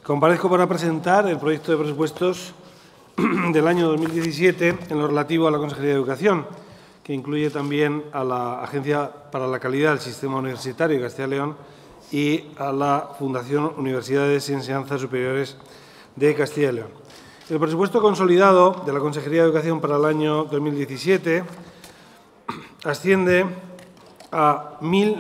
Comparezco para presentar el proyecto de presupuestos del año 2017 en lo relativo a la Consejería de Educación, que incluye también a la Agencia para la Calidad del Sistema Universitario de Castilla y León y a la Fundación Universidades y Enseñanzas Superiores de Castilla y León. El presupuesto consolidado de la Consejería de Educación para el año 2017 asciende a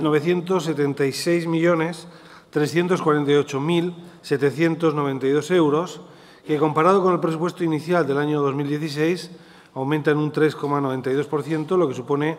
1.976.348.792 euros, que comparado con el presupuesto inicial del año 2016 aumenta en un 3,92%, lo que supone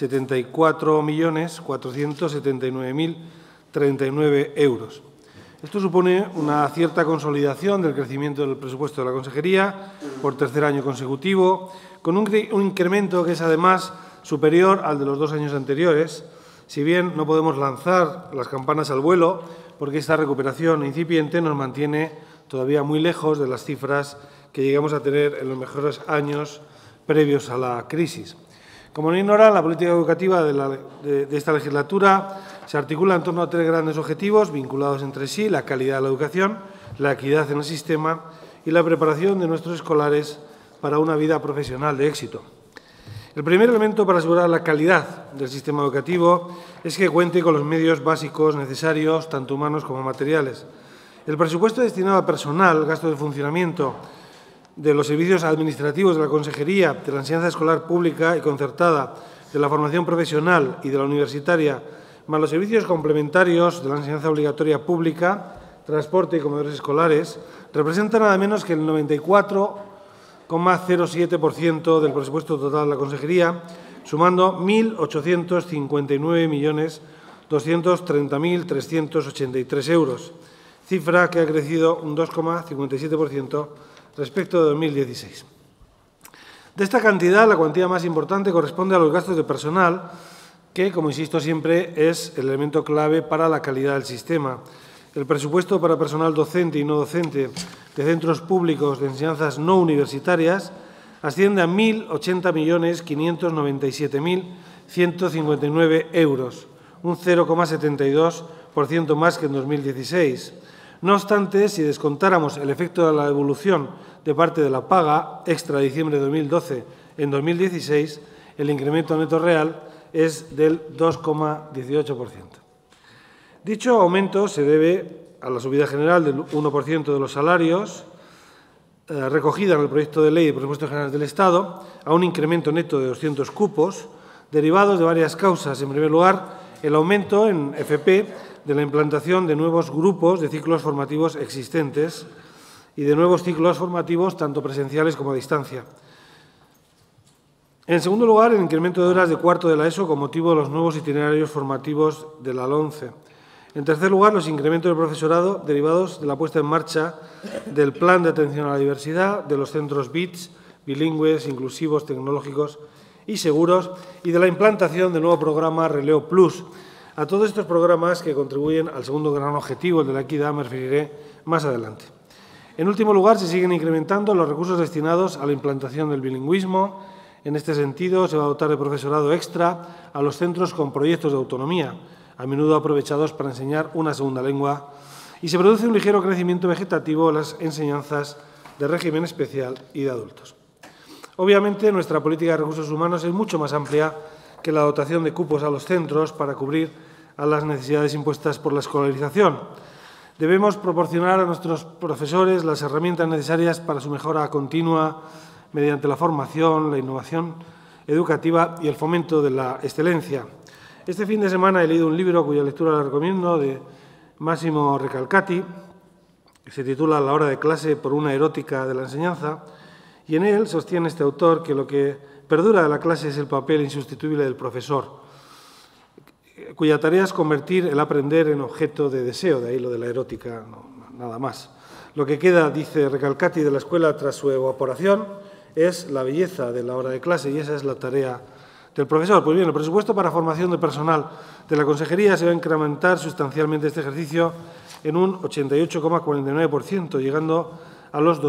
74.479.039 euros. Esto supone una cierta consolidación del crecimiento del presupuesto de la Consejería por tercer año consecutivo, con un incremento que es además superior al de los 2 años anteriores, si bien no podemos lanzar las campanas al vuelo, porque esta recuperación incipiente nos mantiene todavía muy lejos de las cifras que llegamos a tener en los mejores años previos a la crisis. Como no ignoran, la política educativa de esta legislatura se articula en torno a 3 grandes objetivos vinculados entre sí: la calidad de la educación, la equidad en el sistema y la preparación de nuestros escolares para una vida profesional de éxito. El primer elemento para asegurar la calidad del sistema educativo es que cuente con los medios básicos necesarios, tanto humanos como materiales. El presupuesto destinado a personal, gasto de funcionamiento de los servicios administrativos de la Consejería, de la enseñanza escolar pública y concertada, de la formación profesional y de la universitaria, más los servicios complementarios de la enseñanza obligatoria pública, transporte y comedores escolares, representan nada menos que el 94,07% del presupuesto total de la Consejería, sumando 1.859.230.383 euros, cifra que ha crecido un 2,57% respecto de 2016. De esta cantidad, la cuantía más importante corresponde a los gastos de personal, que, como insisto siempre, es el elemento clave para la calidad del sistema. El presupuesto para personal docente y no docente de centros públicos de enseñanzas no universitarias asciende a 1.080.597.159 euros, un 0,72% más que en 2016. No obstante, si descontáramos el efecto de la devolución de parte de la paga extra de diciembre de 2012 en 2016, el incremento neto real es del 2,18%. Dicho aumento se debe a la subida general del 1% de los salarios, recogida en el proyecto de ley de presupuestos generales del Estado, a un incremento neto de 200 cupos, derivados de varias causas. En primer lugar, el aumento en FP de la implantación de nuevos grupos de ciclos formativos existentes y de nuevos ciclos formativos, tanto presenciales como a distancia. En segundo lugar, el incremento de horas de cuarto de la ESO con motivo de los nuevos itinerarios formativos de la LOMCE. En tercer lugar, los incrementos del profesorado derivados de la puesta en marcha del Plan de Atención a la Diversidad, de los centros BITS, bilingües, inclusivos, tecnológicos y seguros, y de la implantación del nuevo programa Releo Plus. A todos estos programas que contribuyen al segundo gran objetivo, el de la equidad, me referiré más adelante. En último lugar, se siguen incrementando los recursos destinados a la implantación del bilingüismo. En este sentido, se va a dotar de profesorado extra a los centros con proyectos de autonomía, a menudo aprovechados para enseñar una segunda lengua, y se produce un ligero crecimiento vegetativo en las enseñanzas de régimen especial y de adultos. Obviamente, nuestra política de recursos humanos es mucho más amplia que la dotación de cupos a los centros para cubrir a las necesidades impuestas por la escolarización. Debemos proporcionar a nuestros profesores las herramientas necesarias para su mejora continua mediante la formación, la innovación educativa y el fomento de la excelencia. Este fin de semana he leído un libro cuya lectura la recomiendo, de Massimo Recalcati, que se titula La hora de clase por una erótica de la enseñanza, y en él sostiene este autor que lo que perdura de la clase es el papel insustituible del profesor, cuya tarea es convertir el aprender en objeto de deseo, de ahí lo de la erótica, nada más. Lo que queda, dice Recalcati, de la escuela tras su evaporación es la belleza de la hora de clase, y esa es la tarea del profesor. Pues bien, el presupuesto para formación de personal de la Consejería se va a incrementar sustancialmente este ejercicio en un 88,49%, llegando a los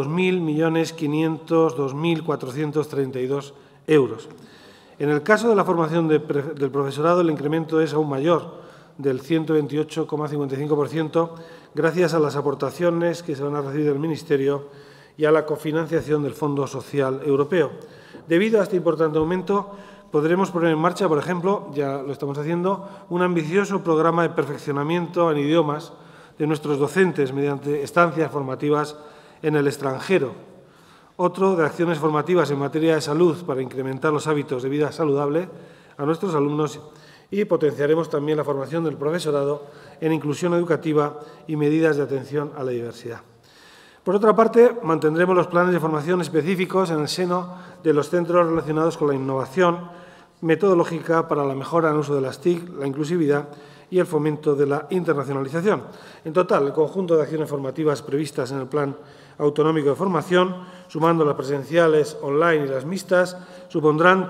2.502.432 euros. En el caso de la formación del profesorado, el incremento es aún mayor, del 128,55%, gracias a las aportaciones que se van a recibir del Ministerio y a la cofinanciación del Fondo Social Europeo. Debido a este importante aumento, podremos poner en marcha, por ejemplo, ya lo estamos haciendo, un ambicioso programa de perfeccionamiento en idiomas de nuestros docentes mediante estancias formativas en el extranjero. Otro de acciones formativas en materia de salud para incrementar los hábitos de vida saludable a nuestros alumnos, y potenciaremos también la formación del profesorado en inclusión educativa y medidas de atención a la diversidad. Por otra parte, mantendremos los planes de formación específicos en el seno de los centros relacionados con la innovación metodológica para la mejora en el uso de las TIC, la inclusividad y el fomento de la internacionalización. En total, el conjunto de acciones formativas previstas en el Plan Autonómico de Formación, sumando las presenciales, online y las mixtas, supondrán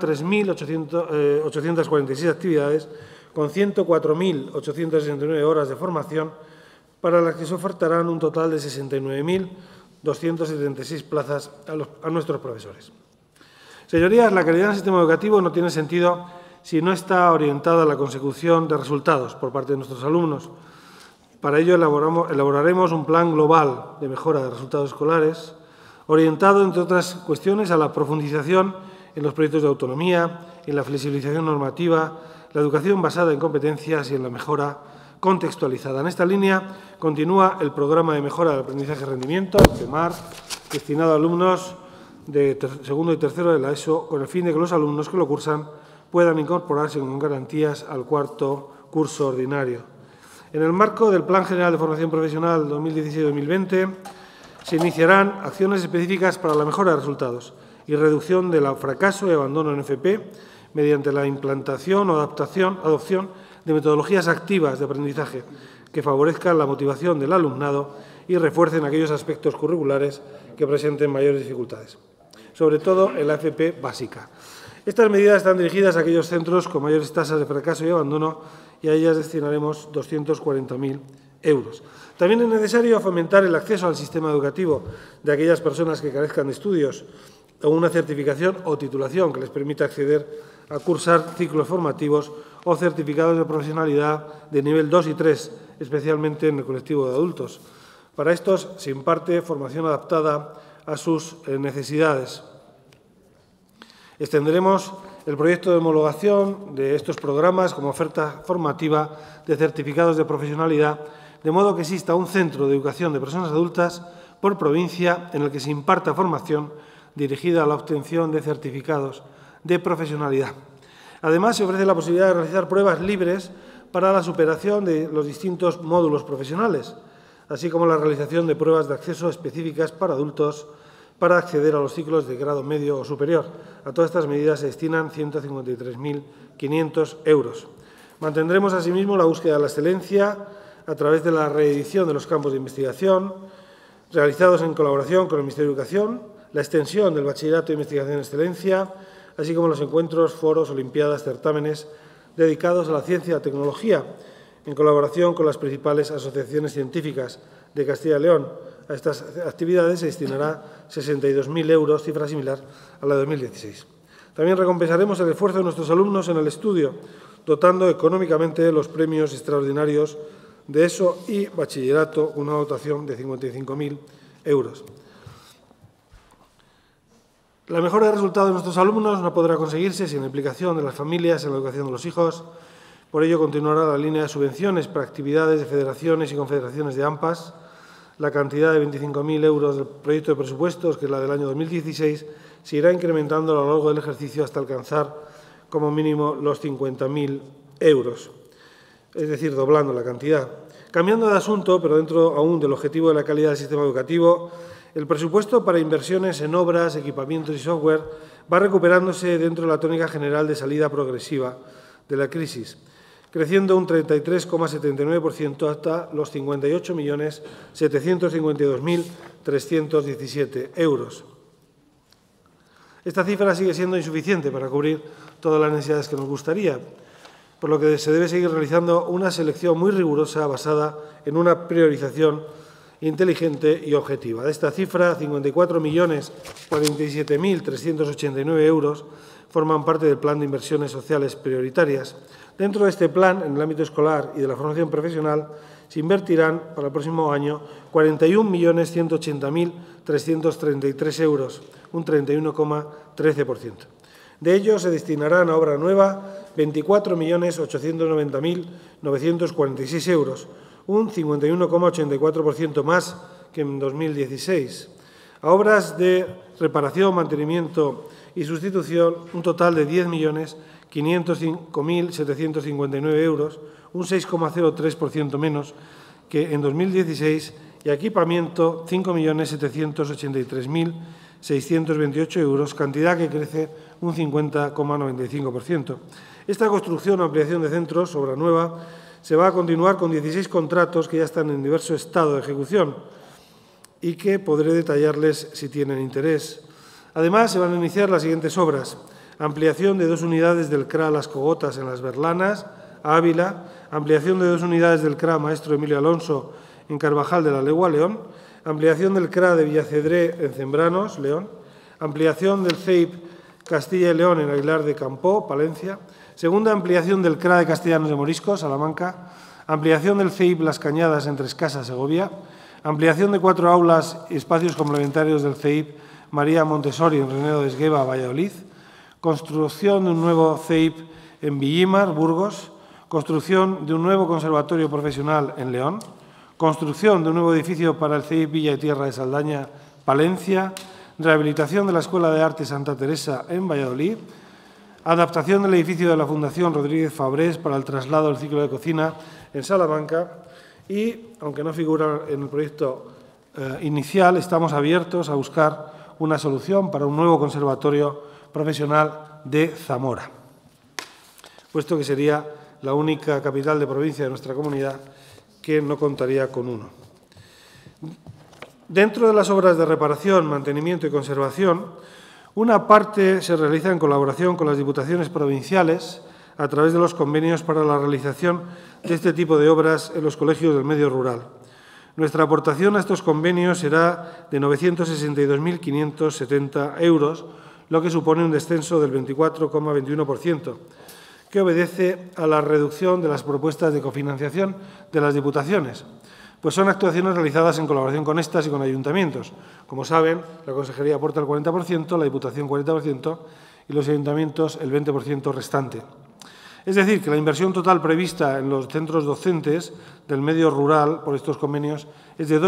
3.846 actividades con 104.869 horas de formación, para las que se ofertarán un total de 69.276 plazas a nuestros profesores. Señorías, la calidad del sistema educativo no tiene sentido si no está orientada a la consecución de resultados por parte de nuestros alumnos. Para ello elaboraremos un plan global de mejora de resultados escolares, orientado, entre otras cuestiones, a la profundización en los proyectos de autonomía, en la flexibilización normativa, la educación basada en competencias y en la mejora contextualizada. En esta línea continúa el Programa de Mejora del Aprendizaje y Rendimiento, el PEMAR, destinado a alumnos de segundo y tercero de la ESO, con el fin de que los alumnos que lo cursan puedan incorporarse con garantías al cuarto curso ordinario. En el marco del Plan General de Formación Profesional 2016-2020 se iniciarán acciones específicas para la mejora de resultados y reducción del fracaso y abandono en FP mediante la implantación o adopción de metodologías activas de aprendizaje que favorezcan la motivación del alumnado y refuercen aquellos aspectos curriculares que presenten mayores dificultades, sobre todo en la FP básica. Estas medidas están dirigidas a aquellos centros con mayores tasas de fracaso y abandono, y a ellas destinaremos 240.000 euros. También es necesario fomentar el acceso al sistema educativo de aquellas personas que carezcan de estudios o una certificación o titulación que les permita acceder a cursar ciclos formativos o certificados de profesionalidad de nivel 2 y 3, especialmente en el colectivo de adultos. Para estos se imparte formación adaptada a sus necesidades. Extenderemos el proyecto de homologación de estos programas como oferta formativa de certificados de profesionalidad, de modo que exista un centro de educación de personas adultas por provincia en el que se imparta formación dirigida a la obtención de certificados de profesionalidad. Además, se ofrece la posibilidad de realizar pruebas libres para la superación de los distintos módulos profesionales, así como la realización de pruebas de acceso específicas para adultos para acceder a los ciclos de grado medio o superior. A todas estas medidas se destinan 153.500 euros. Mantendremos asimismo la búsqueda de la excelencia a través de la reedición de los campos de investigación realizados en colaboración con el Ministerio de Educación, la extensión del Bachillerato de Investigación en Excelencia, así como los encuentros, foros, olimpiadas, certámenes dedicados a la ciencia y la tecnología, en colaboración con las principales asociaciones científicas de Castilla y León. A estas actividades se destinará 62.000 euros, cifra similar a la de 2016. También recompensaremos el esfuerzo de nuestros alumnos en el estudio, dotando económicamente los premios extraordinarios de ESO y Bachillerato, una dotación de 55.000 euros. La mejora de resultados de nuestros alumnos no podrá conseguirse sin la implicación de las familias en la educación de los hijos. Por ello, continuará la línea de subvenciones para actividades de federaciones y confederaciones de AMPAs. La cantidad de 25.000 euros del proyecto de presupuestos, que es la del año 2016, se irá incrementando a lo largo del ejercicio hasta alcanzar como mínimo los 50.000 euros, es decir, doblando la cantidad. Cambiando de asunto, pero dentro aún del objetivo de la calidad del sistema educativo, el presupuesto para inversiones en obras, equipamientos y software va recuperándose dentro de la tónica general de salida progresiva de la crisis, creciendo un 33,79% hasta los 58.752.317 euros. Esta cifra sigue siendo insuficiente para cubrir todas las necesidades que nos gustaría, por lo que se debe seguir realizando una selección muy rigurosa basada en una priorización inteligente y objetiva. De esta cifra, 54.047.389 euros forman parte del Plan de Inversiones Sociales Prioritarias. Dentro de este plan, en el ámbito escolar y de la formación profesional, se invertirán para el próximo año 41.180.333 euros, un 31,13%. De ellos se destinarán a obra nueva 24.890.946 euros, un 51,84% más que en 2016. A obras de reparación, mantenimiento y sustitución, un total de 10.505.759 euros, un 6,03% menos que en 2016, y equipamiento 5.783.628 euros, cantidad que crece un 50,95%. Esta construcción o ampliación de centros, obra nueva, se va a continuar con 16 contratos que ya están en diverso estado de ejecución y que podré detallarles si tienen interés. Además, se van a iniciar las siguientes obras: ampliación de 2 unidades del CRA Las Cogotas en Las Berlanas, Ávila; ampliación de 2 unidades del CRA Maestro Emilio Alonso en Carvajal de la Legua, León; ampliación del CRA de Villacedré en Zembranos, León; ampliación del CEIP Castilla y León en Aguilar de Campoo, Palencia; segunda ampliación del CRA de Castellanos de Morisco, Salamanca; ampliación del CEIP Las Cañadas en Trescasa, Segovia; ampliación de 4 aulas y espacios complementarios del CEIP María Montessori en Renedo de Esgueva, Valladolid; construcción de un nuevo CEIP en Villimar, Burgos; construcción de un nuevo conservatorio profesional en León; construcción de un nuevo edificio para el CEIP Villa y Tierra de Saldaña, Palencia; rehabilitación de la Escuela de Arte Santa Teresa en Valladolid; adaptación del edificio de la Fundación Rodríguez Fabrés para el traslado del ciclo de cocina en Salamanca y, aunque no figura en el proyecto inicial, estamos abiertos a buscar una solución para un nuevo conservatorio profesional de Zamora, puesto que sería la única capital de provincia de nuestra comunidad que no contaría con uno. Dentro de las obras de reparación, mantenimiento y conservación, una parte se realiza en colaboración con las diputaciones provinciales a través de los convenios para la realización de este tipo de obras en los colegios del medio rural. Nuestra aportación a estos convenios será de 962.570 euros, lo que supone un descenso del 24,21%, que obedece a la reducción de las propuestas de cofinanciación de las diputaciones, pues son actuaciones realizadas en colaboración con estas y con ayuntamientos. Como saben, la Consejería aporta el 40%, la Diputación 40% y los ayuntamientos el 20% restante. Es decir, que la inversión total prevista en los centros docentes del medio rural por estos convenios es de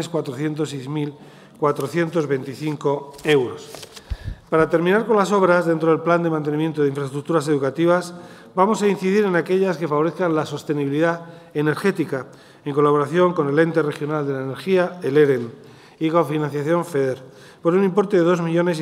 2.406.425 euros. Para terminar con las obras dentro del Plan de Mantenimiento de Infraestructuras Educativas, vamos a incidir en aquellas que favorezcan la sostenibilidad energética, en colaboración con el Ente Regional de la Energía, el EREN, y con financiación FEDER, por un importe de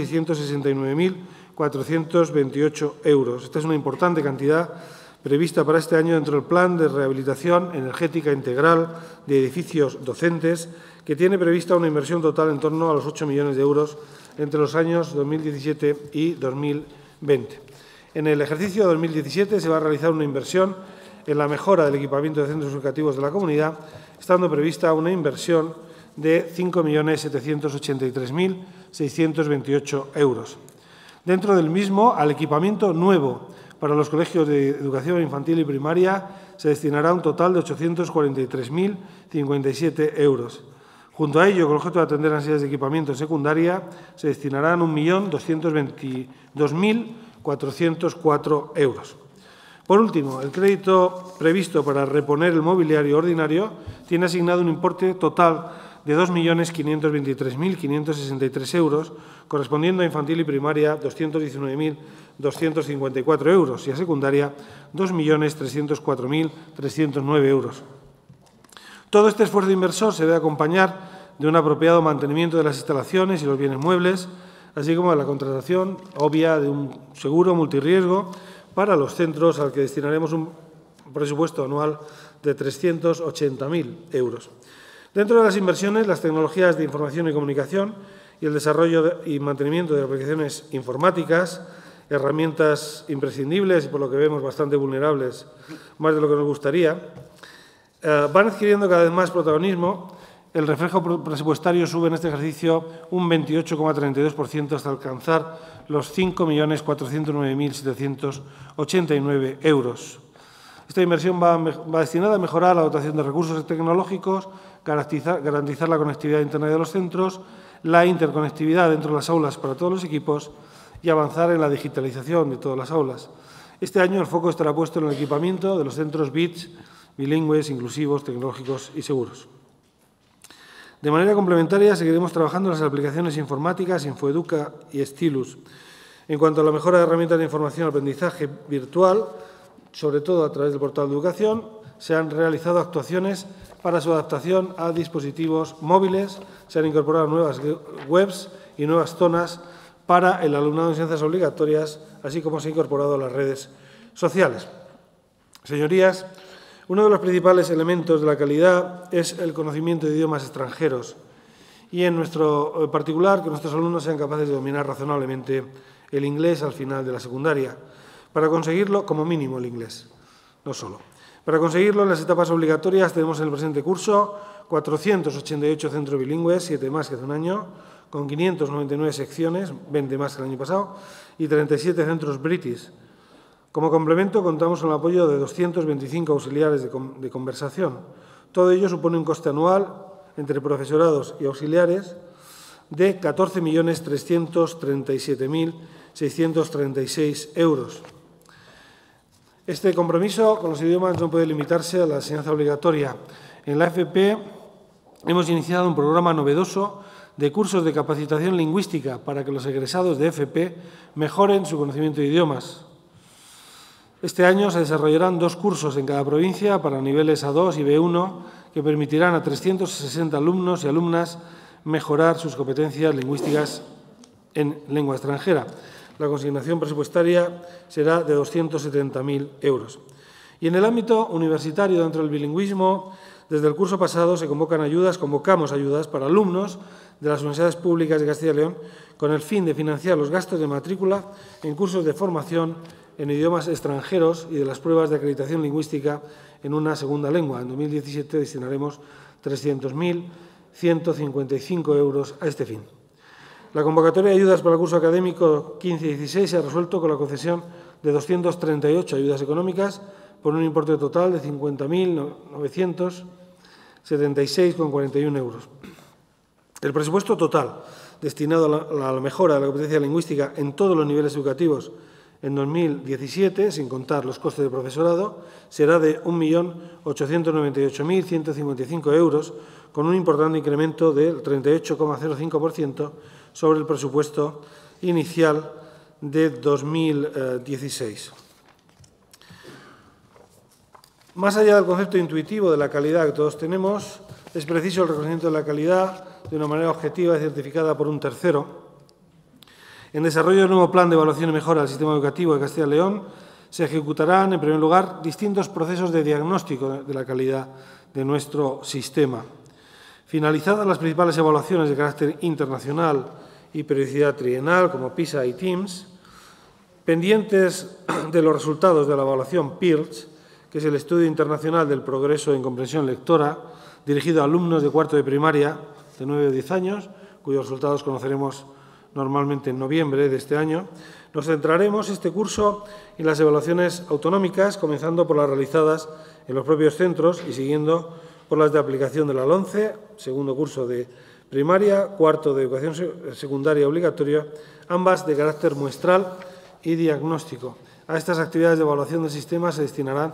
2.669.428 euros. Esta es una importante cantidad prevista para este año dentro del Plan de Rehabilitación Energética Integral de Edificios Docentes, que tiene prevista una inversión total en torno a los 8 millones de euros entre los años 2017 y 2020. En el ejercicio 2017 se va a realizar una inversión en la mejora del equipamiento de centros educativos de la comunidad, estando prevista una inversión de 5.783.628 euros. Dentro del mismo, al equipamiento nuevo para los colegios de educación infantil y primaria se destinará un total de 843.057 euros. Junto a ello, con el objeto de atender necesidades de equipamiento en secundaria, se destinarán 1.222.404 euros. Por último, el crédito previsto para reponer el mobiliario ordinario tiene asignado un importe total de 2.523.563 euros, correspondiendo a infantil y primaria 219.254 euros y a secundaria 2.304.309 euros. Todo este esfuerzo inversor se debe acompañar de un apropiado mantenimiento de las instalaciones y los bienes muebles, así como de la contratación obvia de un seguro multirriesgo para los centros al que destinaremos un presupuesto anual de 380.000 euros. Dentro de las inversiones, las tecnologías de información y comunicación y el desarrollo y mantenimiento de aplicaciones informáticas, herramientas imprescindibles y, por lo que vemos, bastante vulnerables, más de lo que nos gustaría, van adquiriendo cada vez más protagonismo el reflejo presupuestario sube en este ejercicio un 28,32% hasta alcanzar los 5.409.789 euros. Esta inversión va destinada a mejorar la dotación de recursos tecnológicos, garantizar la conectividad a Internet de los centros, la interconectividad dentro de las aulas para todos los equipos y avanzar en la digitalización de todas las aulas. Este año el foco estará puesto en el equipamiento de los centros BITS, bilingües, inclusivos, tecnológicos y seguros. De manera complementaria, seguiremos trabajando en las aplicaciones informáticas, Infoeduca y Stylus. En cuanto a la mejora de herramientas de información y aprendizaje virtual, sobre todo a través del portal de educación, se han realizado actuaciones para su adaptación a dispositivos móviles, se han incorporado nuevas webs y nuevas zonas para el alumnado de enseñanzas obligatorias, así como se ha incorporado a las redes sociales. Señorías, uno de los principales elementos de la calidad es el conocimiento de idiomas extranjeros y, en nuestro particular, que nuestros alumnos sean capaces de dominar razonablemente el inglés al final de la secundaria. Para conseguirlo, como mínimo el inglés, no solo. Para conseguirlo, en las etapas obligatorias tenemos en el presente curso 488 centros bilingües, 7 más que hace un año, con 599 secciones, 20 más que el año pasado, y 37 centros british. Como complemento, contamos con el apoyo de 225 auxiliares de conversación. Todo ello supone un coste anual entre profesorados y auxiliares de 14.337.636 euros. Este compromiso con los idiomas no puede limitarse a la enseñanza obligatoria. En la FP hemos iniciado un programa novedoso de cursos de capacitación lingüística para que los egresados de FP mejoren su conocimiento de idiomas. Este año se desarrollarán 2 cursos en cada provincia para niveles A2 y B1 que permitirán a 360 alumnos y alumnas mejorar sus competencias lingüísticas en lengua extranjera. La consignación presupuestaria será de 270.000 euros. Y en el ámbito universitario, dentro del bilingüismo, desde el curso pasado convocamos ayudas para alumnos de las universidades públicas de Castilla y León con el fin de financiar los gastos de matrícula en cursos de formación en idiomas extranjeros y de las pruebas de acreditación lingüística en una segunda lengua. En 2017 destinaremos 300.155 euros a este fin. La convocatoria de ayudas para el curso académico 15-16 se ha resuelto con la concesión de 238 ayudas económicas por un importe total de 50.976,41 euros. El presupuesto total destinado a la mejora de la competencia lingüística en todos los niveles educativos en 2017, sin contar los costes de profesorado, será de 1.898.155 euros, con un importante incremento del 38,05% sobre el presupuesto inicial de 2016. Más allá del concepto intuitivo de la calidad que todos tenemos, es preciso el reconocimiento de la calidad de una manera objetiva y certificada por un tercero. En desarrollo del nuevo Plan de Evaluación y Mejora del Sistema Educativo de Castilla y León se ejecutarán, en primer lugar, distintos procesos de diagnóstico de la calidad de nuestro sistema. Finalizadas las principales evaluaciones de carácter internacional y periodicidad trienal, como PISA y TIMSS, pendientes de los resultados de la evaluación PIRLS, que es el Estudio Internacional del Progreso en Comprensión Lectora, dirigido a alumnos de cuarto de primaria de 9 o 10 años, cuyos resultados conoceremos normalmente en noviembre de este año, nos centraremos este curso en las evaluaciones autonómicas, comenzando por las realizadas en los propios centros y siguiendo por las de aplicación de la LOMCE, segundo curso de primaria, cuarto de educación secundaria obligatoria, ambas de carácter muestral y diagnóstico. A estas actividades de evaluación del sistema se destinarán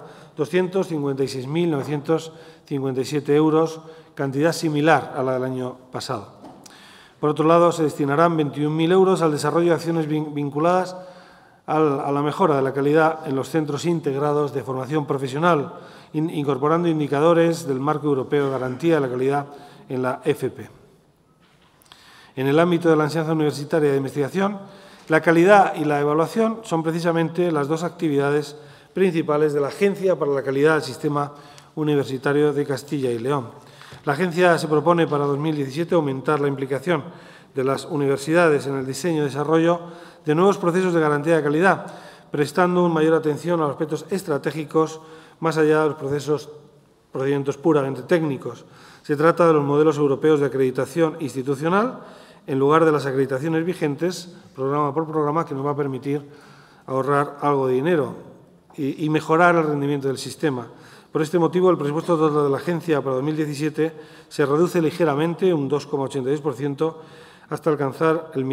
256.957 euros, cantidad similar a la del año pasado. Por otro lado, se destinarán 21.000 euros al desarrollo de acciones vinculadas a la mejora de la calidad en los centros integrados de formación profesional, incorporando indicadores del Marco Europeo de Garantía de la Calidad en la FP. En el ámbito de la enseñanza universitaria de investigación, la calidad y la evaluación son precisamente las dos actividades principales de la Agencia para la Calidad del Sistema Universitario de Castilla y León. La Agencia se propone para 2017 aumentar la implicación de las universidades en el diseño y desarrollo de nuevos procesos de garantía de calidad, prestando una mayor atención a los aspectos estratégicos más allá de los procedimientos puramente técnicos. Se trata de los modelos europeos de acreditación institucional en lugar de las acreditaciones vigentes, programa por programa, que nos va a permitir ahorrar algo de dinero y mejorar el rendimiento del sistema. Por este motivo, el presupuesto total de la Agencia para 2017 se reduce ligeramente, un 2,86%, hasta alcanzar el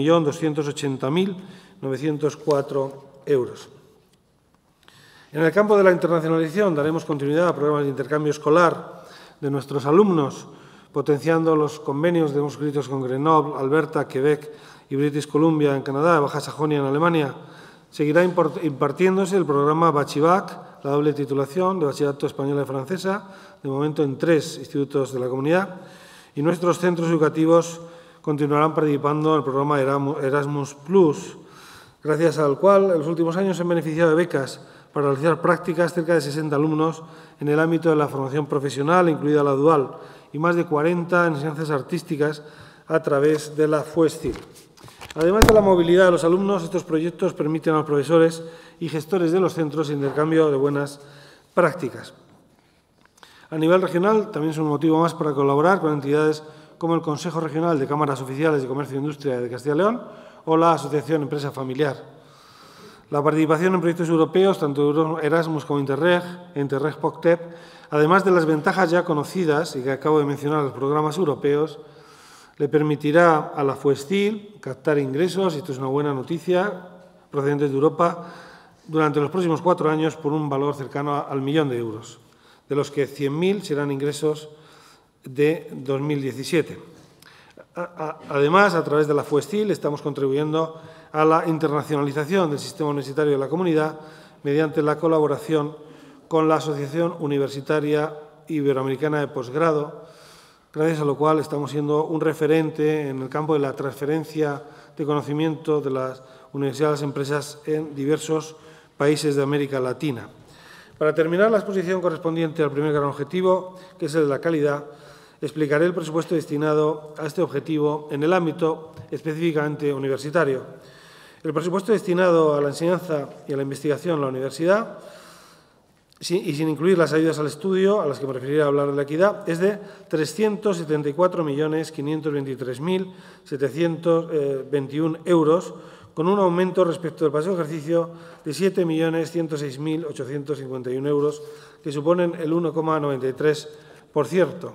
1.280.904 euros. En el campo de la internacionalización daremos continuidad a programas de intercambio escolar de nuestros alumnos, potenciando los convenios de suscritos con Grenoble, Alberta, Quebec y British Columbia en Canadá, Baja Sajonia en Alemania. Seguirá impartiéndose el programa Bachivac, la doble titulación de bachillerato española y francesa, de momento en 3 institutos de la comunidad, y nuestros centros educativos continuarán participando en el programa Erasmus+, gracias al cual en los últimos años se han beneficiado de becas para realizar prácticas cerca de 60 alumnos en el ámbito de la formación profesional, incluida la dual, y más de 40 en enseñanzas artísticas a través de la FUESCIL. Además de la movilidad de los alumnos, estos proyectos permiten a los profesores y gestores de los centros intercambio de buenas prácticas. A nivel regional, también es un motivo más para colaborar con entidades como el Consejo Regional de Cámaras Oficiales de Comercio e Industria de Castilla y León o la Asociación Empresa Familiar. La participación en proyectos europeos, tanto Erasmus como Interreg POCTEP, además de las ventajas ya conocidas y que acabo de mencionar en los programas europeos, le permitirá a la FUESCIL captar ingresos, y esto es una buena noticia, procedentes de Europa, durante los próximos 4 años por un valor cercano al 1.000.000 de euros, de los que 100.000 serán ingresos de 2017. Además, a través de la FUESCIL estamos contribuyendo a la internacionalización del sistema universitario de la comunidad mediante la colaboración con la Asociación Universitaria Iberoamericana de Posgrado, gracias a lo cual estamos siendo un referente en el campo de la transferencia de conocimiento de las universidades y empresas en diversos países de América Latina. Para terminar la exposición correspondiente al primer gran objetivo, que es el de la calidad, explicaré el presupuesto destinado a este objetivo en el ámbito específicamente universitario. El presupuesto destinado a la enseñanza y a la investigación en la universidad, y sin incluir las ayudas al estudio, a las que me referiré a hablar de la equidad, es de 374.523.721 euros, con un aumento respecto del pasado ejercicio de 7.106.851 euros, que suponen el 1,93%.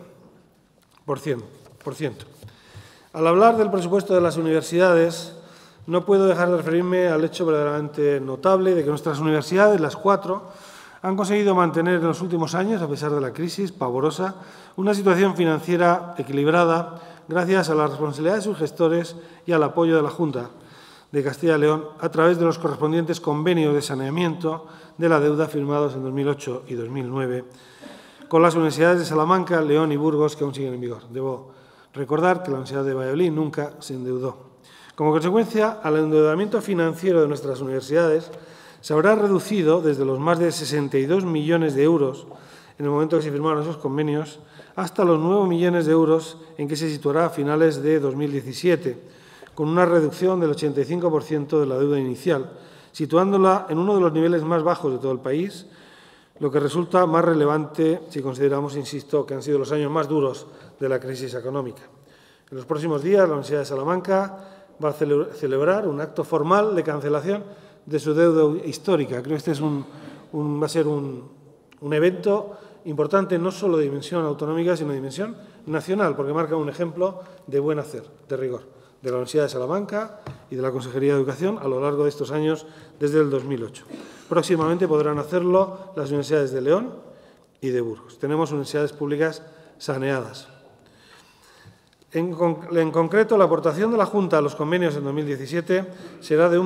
Al hablar del presupuesto de las universidades, no puedo dejar de referirme al hecho verdaderamente notable de que nuestras universidades, las 4, han conseguido mantener en los últimos años, a pesar de la crisis pavorosa, una situación financiera equilibrada gracias a la responsabilidad de sus gestores y al apoyo de la Junta de Castilla y León a través de los correspondientes convenios de saneamiento de la deuda firmados en 2008 y 2009 con las universidades de Salamanca, León y Burgos, que aún siguen en vigor. Debo recordar que la Universidad de Valladolid nunca se endeudó. Como consecuencia, al endeudamiento financiero de nuestras universidades se habrá reducido desde los más de 62 millones de euros en el momento que se firmaron esos convenios hasta los 9 millones de euros en que se situará a finales de 2017, con una reducción del 85% de la deuda inicial, situándola en uno de los niveles más bajos de todo el país, lo que resulta más relevante si consideramos, insisto, que han sido los años más duros de la crisis económica. En los próximos días, la Universidad de Salamanca va a celebrar un acto formal de cancelación de su deuda histórica. Creo que este es va a ser un evento importante no solo de dimensión autonómica, sino de dimensión nacional, porque marca un ejemplo de buen hacer, de rigor, de la Universidad de Salamanca y de la Consejería de Educación a lo largo de estos años, desde el 2008. Próximamente podrán hacerlo las universidades de León y de Burgos. Tenemos universidades públicas saneadas. En concreto, la aportación de la Junta a los convenios en 2017 será de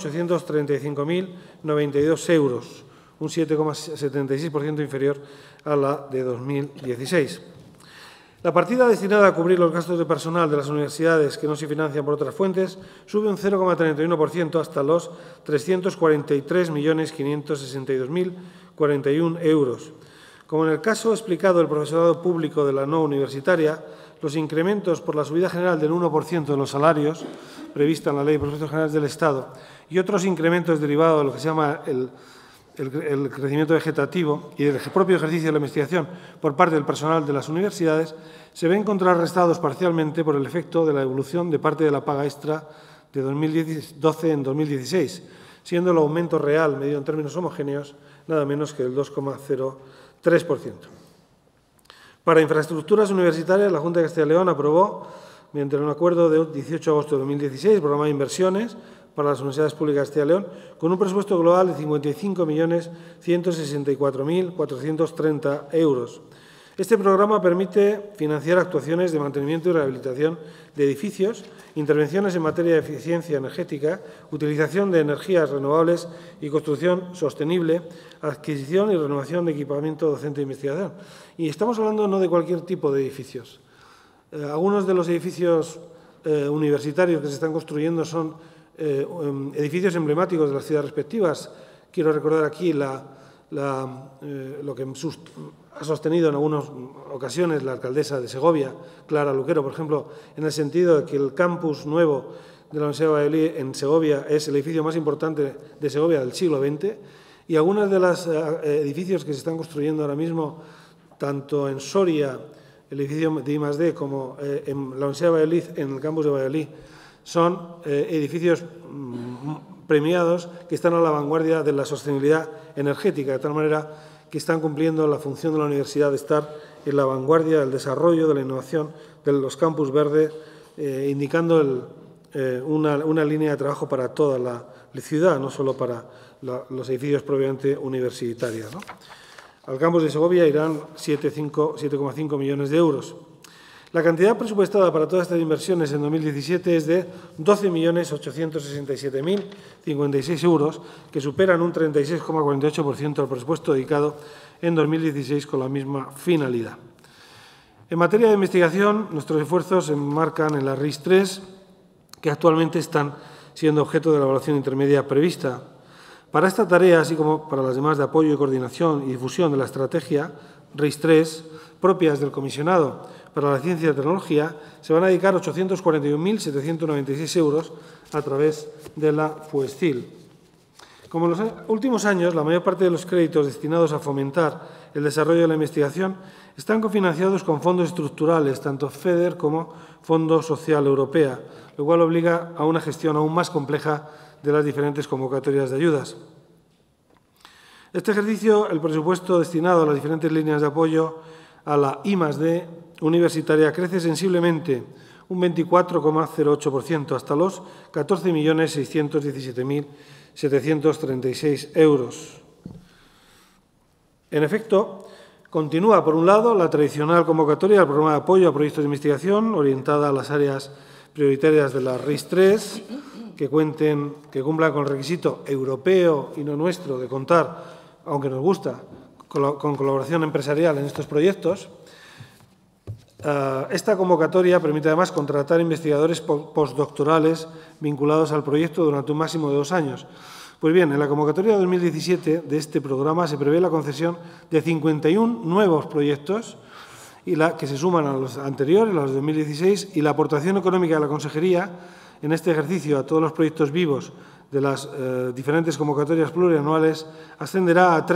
1.835.092 euros, un 7,76% inferior a la de 2016. La partida destinada a cubrir los gastos de personal de las universidades que no se financian por otras fuentes sube un 0,31% hasta los 343.562.041 euros. Como en el caso explicado del profesorado público de la no universitaria, los incrementos por la subida general del 1% de los salarios prevista en la Ley de Presupuestos Generales del Estado y otros incrementos derivados de lo que se llama el el crecimiento vegetativo y el propio ejercicio de la investigación por parte del personal de las universidades se ven contrarrestados parcialmente por el efecto de la evolución de parte de la paga extra de 2012 en 2016, siendo el aumento real, medido en términos homogéneos, nada menos que el 2,03%. Para infraestructuras universitarias, la Junta de Castilla y León aprobó, mediante un acuerdo de 18 de agosto de 2016, el programa de inversiones para las universidades públicas de Castilla y León, con un presupuesto global de 55.164.430 euros. Este programa permite financiar actuaciones de mantenimiento y rehabilitación de edificios, intervenciones en materia de eficiencia energética, utilización de energías renovables y construcción sostenible, adquisición y renovación de equipamiento docente e investigación. Y estamos hablando no de cualquier tipo de edificios. Algunos de los edificios universitarios que se están construyendo son edificios emblemáticos de las ciudades respectivas. Quiero recordar aquí lo que ha sostenido en algunas ocasiones la alcaldesa de Segovia, Clara Luquero, por ejemplo, en el sentido de que el campus nuevo de la Universidad de Valladolid en Segovia es el edificio más importante de Segovia del siglo XX, y algunos de los edificios que se están construyendo ahora mismo, tanto en Soria, el edificio de I+D, como en la Universidad de Valladolid, en el campus de Valladolid, son edificios premiados que están a la vanguardia de la sostenibilidad energética, de tal manera que están cumpliendo la función de la universidad de estar en la vanguardia del desarrollo, de la innovación de los campus verdes, indicando una línea de trabajo para toda la ciudad, no solo para los edificios propiamente universitarios, ¿no? Al campus de Segovia irán 7,5 millones de euros. La cantidad presupuestada para todas estas inversiones en 2017 es de 12.867.056 euros, que superan un 36,48% del presupuesto dedicado en 2016 con la misma finalidad. En materia de investigación, nuestros esfuerzos se enmarcan en la RIS 3, que actualmente están siendo objeto de la evaluación intermedia prevista. Para esta tarea, así como para las demás de apoyo y coordinación y difusión de la estrategia RIS 3, propias del Comisionado para la Ciencia y la Tecnología, se van a dedicar 841.796 euros a través de la FUESCIL. Como en los últimos años, la mayor parte de los créditos destinados a fomentar el desarrollo de la investigación están cofinanciados con fondos estructurales, tanto FEDER como Fondo Social Europea, lo cual obliga a una gestión aún más compleja de las diferentes convocatorias de ayudas. Este ejercicio, el presupuesto destinado a las diferentes líneas de apoyo a la I+D universitaria crece sensiblemente, un 24,08%, hasta los 14.617.736 euros. En efecto, continúa, por un lado, la tradicional convocatoria al programa de apoyo a proyectos de investigación orientada a las áreas prioritarias de la RIS 3, que cumplan con el requisito europeo y no nuestro de contar, aunque nos gusta, con colaboración empresarial en estos proyectos. Esta convocatoria permite además contratar investigadores postdoctorales vinculados al proyecto durante un máximo de 2 años. Pues bien, en la convocatoria de 2017 de este programa se prevé la concesión de 51 nuevos proyectos que se suman a los anteriores, a los de 2016, y la aportación económica de la Consejería en este ejercicio a todos los proyectos vivos de las diferentes convocatorias plurianuales ascenderá a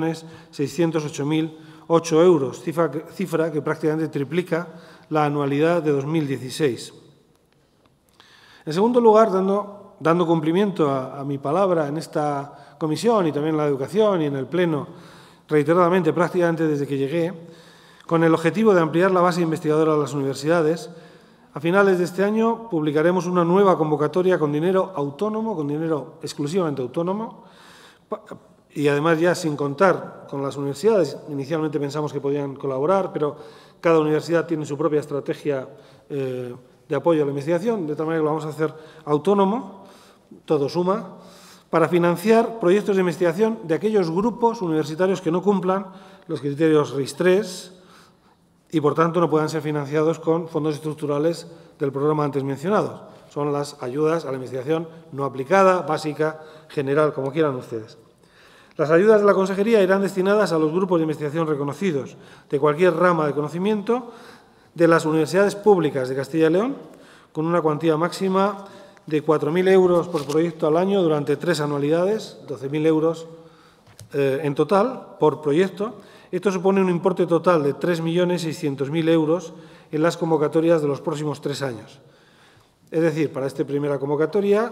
3.608.008 euros, cifra que prácticamente triplica la anualidad de 2016. En segundo lugar, dando cumplimiento a mi palabra en esta comisión y también en la educación y en el Pleno, reiteradamente, prácticamente desde que llegué, con el objetivo de ampliar la base investigadora de las universidades, a finales de este año publicaremos una nueva convocatoria con dinero autónomo, con dinero exclusivamente autónomo, y además ya sin contar con las universidades. Inicialmente pensamos que podían colaborar, pero cada universidad tiene su propia estrategia de apoyo a la investigación, de tal manera que lo vamos a hacer autónomo, todo suma, para financiar proyectos de investigación de aquellos grupos universitarios que no cumplan los criterios RIS 3 y, por tanto, no puedan ser financiados con fondos estructurales del programa antes mencionado. Son las ayudas a la investigación no aplicada, básica, general, como quieran ustedes. Las ayudas de la Consejería irán destinadas a los grupos de investigación reconocidos de cualquier rama de conocimiento de las universidades públicas de Castilla y León, con una cuantía máxima de 4.000 euros por proyecto al año durante 3 anualidades, 12.000 euros en total por proyecto. Esto supone un importe total de 3.600.000 euros en las convocatorias de los próximos 3 años. Es decir, para esta primera convocatoria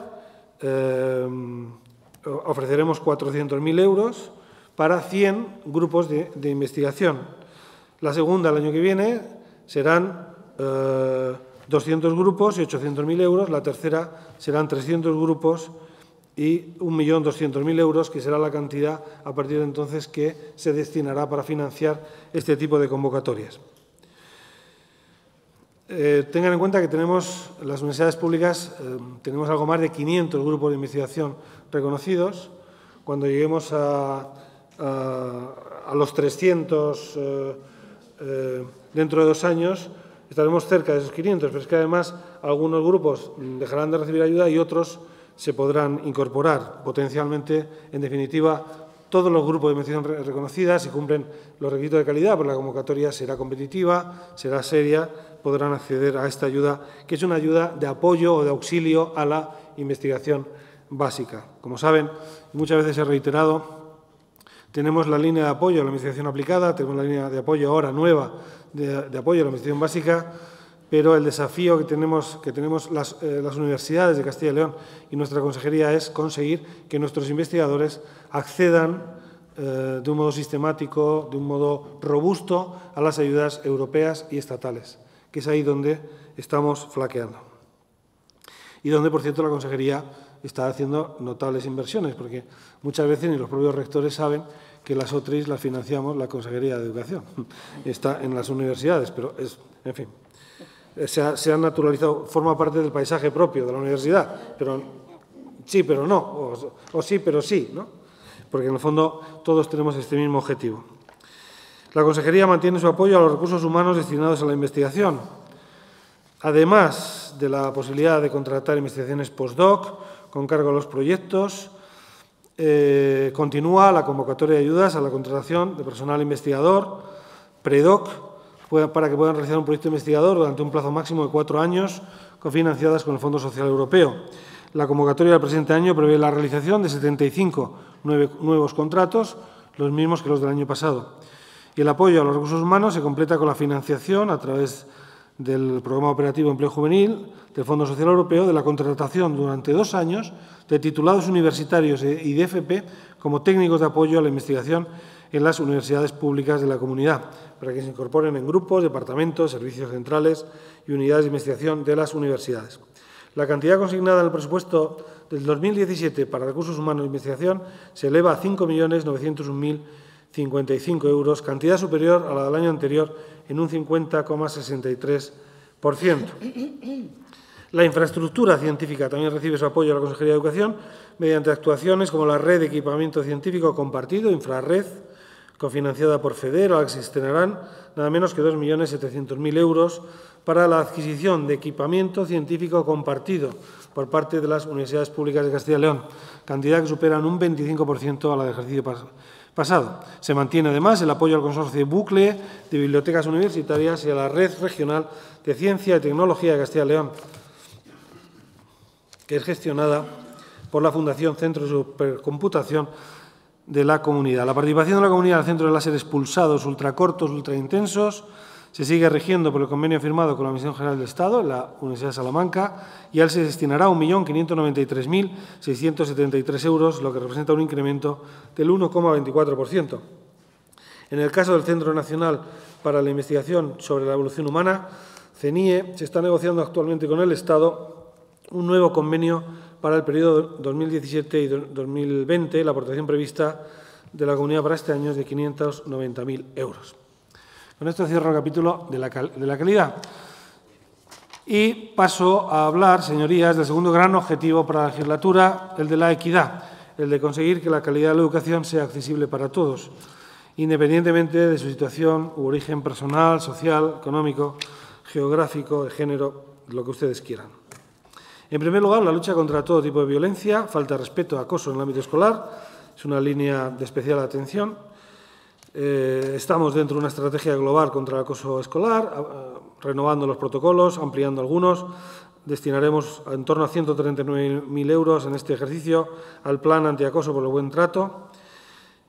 ofreceremos 400.000 euros para 100 grupos de investigación. La segunda, el año que viene, serán 200 grupos y 800.000 euros. La tercera serán 300 grupos y 1.200.000 euros, que será la cantidad a partir de entonces que se destinará para financiar este tipo de convocatorias. Tengan en cuenta que tenemos, en las universidades públicas, tenemos algo más de 500 grupos de investigación reconocidos. Cuando lleguemos a los 300 dentro de 2 años, estaremos cerca de esos 500, pero es que además algunos grupos dejarán de recibir ayuda y otros se podrán incorporar potencialmente. En definitiva, todos los grupos de investigación reconocidas, si cumplen los requisitos de calidad, pues la convocatoria será competitiva, será seria, podrán acceder a esta ayuda, que es una ayuda de apoyo o de auxilio a la investigación básica. Como saben, muchas veces he reiterado, tenemos la línea de apoyo a la investigación aplicada, tenemos la línea de apoyo ahora nueva de apoyo a la investigación básica, pero el desafío que tenemos las universidades de Castilla y León y nuestra consejería es conseguir que nuestros investigadores accedan de un modo sistemático, de un modo robusto, a las ayudas europeas y estatales, que es ahí donde estamos flaqueando. Y donde, por cierto, la consejería está haciendo notables inversiones, porque muchas veces ni los propios rectores saben que las OTRIs las financiamos la Consejería de Educación. Está en las universidades, pero es, en fin, se ha naturalizado, forma parte del paisaje propio de la universidad, pero sí, pero no, o sí, pero sí, ¿no? Porque en el fondo todos tenemos este mismo objetivo. La Consejería mantiene su apoyo a los recursos humanos destinados a la investigación, además de la posibilidad de contratar investigaciones postdoc con cargo a los proyectos. Continúa la convocatoria de ayudas a la contratación de personal investigador, predoc, para que puedan realizar un proyecto investigador durante un plazo máximo de 4 años, cofinanciadas con el Fondo Social Europeo. La convocatoria del presente año prevé la realización de 75 nuevos contratos, los mismos que los del año pasado. Y el apoyo a los recursos humanos se completa con la financiación a través del Programa Operativo Empleo Juvenil, del Fondo Social Europeo, de la contratación durante 2 años de titulados universitarios y de FP como técnicos de apoyo a la investigación en las universidades públicas de la comunidad, para que se incorporen en grupos, departamentos, servicios centrales y unidades de investigación de las universidades. La cantidad consignada en el presupuesto del 2017 para recursos humanos e investigación se eleva a 5.901.055 euros, cantidad superior a la del año anterior en un 50,63%. La infraestructura científica también recibe su apoyo a la Consejería de Educación mediante actuaciones como la Red de Equipamiento Científico Compartido, Infrarred, cofinanciada por FEDER, a la que se destinarán nada menos que 2.700.000 euros para la adquisición de equipamiento científico compartido por parte de las universidades públicas de Castilla y León, cantidad que supera en un 25% a la del ejercicio pasado. Se mantiene además el apoyo al consorcio Bucle de bibliotecas universitarias y a la Red Regional de Ciencia y Tecnología de Castilla y León, que es gestionada por la Fundación Centro de Supercomputación de la Comunidad. La participación de la Comunidad al Centro de Láseres Pulsados Ultracortos, Ultraintensos, se sigue rigiendo por el convenio firmado con la Administración General del Estado, en la Universidad de Salamanca, y a él se destinará 1.593.673 euros, lo que representa un incremento del 1,24%. En el caso del Centro Nacional para la Investigación sobre la Evolución Humana, CENIE, se está negociando actualmente con el Estado un nuevo convenio para el periodo 2017 y 2020. La aportación prevista de la Comunidad para este año es de 590.000 euros. Con esto cierro el capítulo de la calidad. Y paso a hablar, señorías, del segundo gran objetivo para la legislatura, el de la equidad, el de conseguir que la calidad de la educación sea accesible para todos, independientemente de su situación u origen personal, social, económico, geográfico, de género, lo que ustedes quieran. En primer lugar, la lucha contra todo tipo de violencia, falta de respeto, acoso en el ámbito escolar, es una línea de especial atención. Estamos dentro de una estrategia global contra el acoso escolar, renovando los protocolos, ampliando algunos. Destinaremos en torno a 139.000 euros en este ejercicio al Plan Antiacoso por el Buen Trato.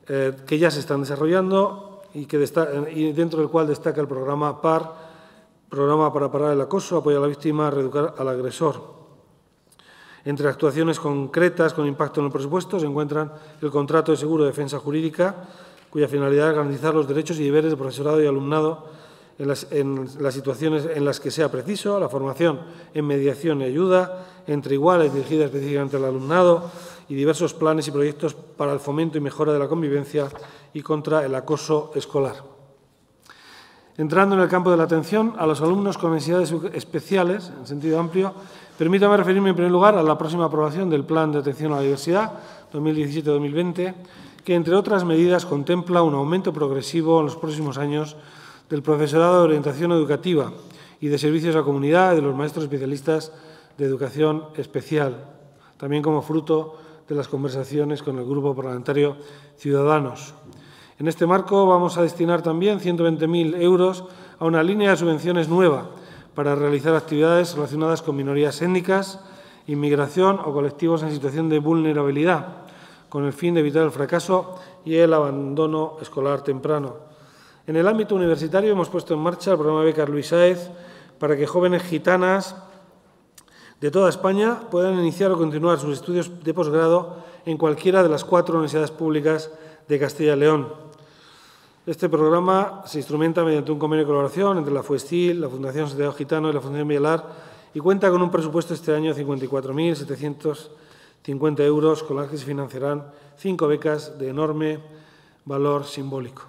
que ya se están desarrollando y dentro del cual destaca el programa PAR, Programa para parar el acoso, apoyar a la víctima, reeducar al agresor. Entre actuaciones concretas con impacto en el presupuesto se encuentran el contrato de seguro de defensa jurídica, cuya finalidad es garantizar los derechos y deberes de profesorado y alumnado en las situaciones en las que sea preciso, la formación en mediación y ayuda entre iguales dirigida específicamente al alumnado y diversos planes y proyectos para el fomento y mejora de la convivencia y contra el acoso escolar. Entrando en el campo de la atención a los alumnos con necesidades especiales, en sentido amplio, permítame referirme en primer lugar a la próxima aprobación del Plan de Atención a la Diversidad 2017-2020, que, entre otras medidas, contempla un aumento progresivo en los próximos años del profesorado de orientación educativa y de servicios a la comunidad y de los maestros especialistas de educación especial, también como fruto de las conversaciones con el Grupo Parlamentario Ciudadanos. En este marco vamos a destinar también 120.000 euros a una línea de subvenciones nueva para realizar actividades relacionadas con minorías étnicas, inmigración o colectivos en situación de vulnerabilidad, con el fin de evitar el fracaso y el abandono escolar temprano. En el ámbito universitario hemos puesto en marcha el programa Becas Luis Sáez para que jóvenes gitanas de toda España puedan iniciar o continuar sus estudios de posgrado en cualquiera de las 4 universidades públicas de Castilla y León. Este programa se instrumenta mediante un convenio de colaboración entre la FUESTIL, la Fundación Santiago Gitano y la Fundación Mielar y cuenta con un presupuesto este año de 54.750 euros, con las que se financiarán 5 becas de enorme valor simbólico.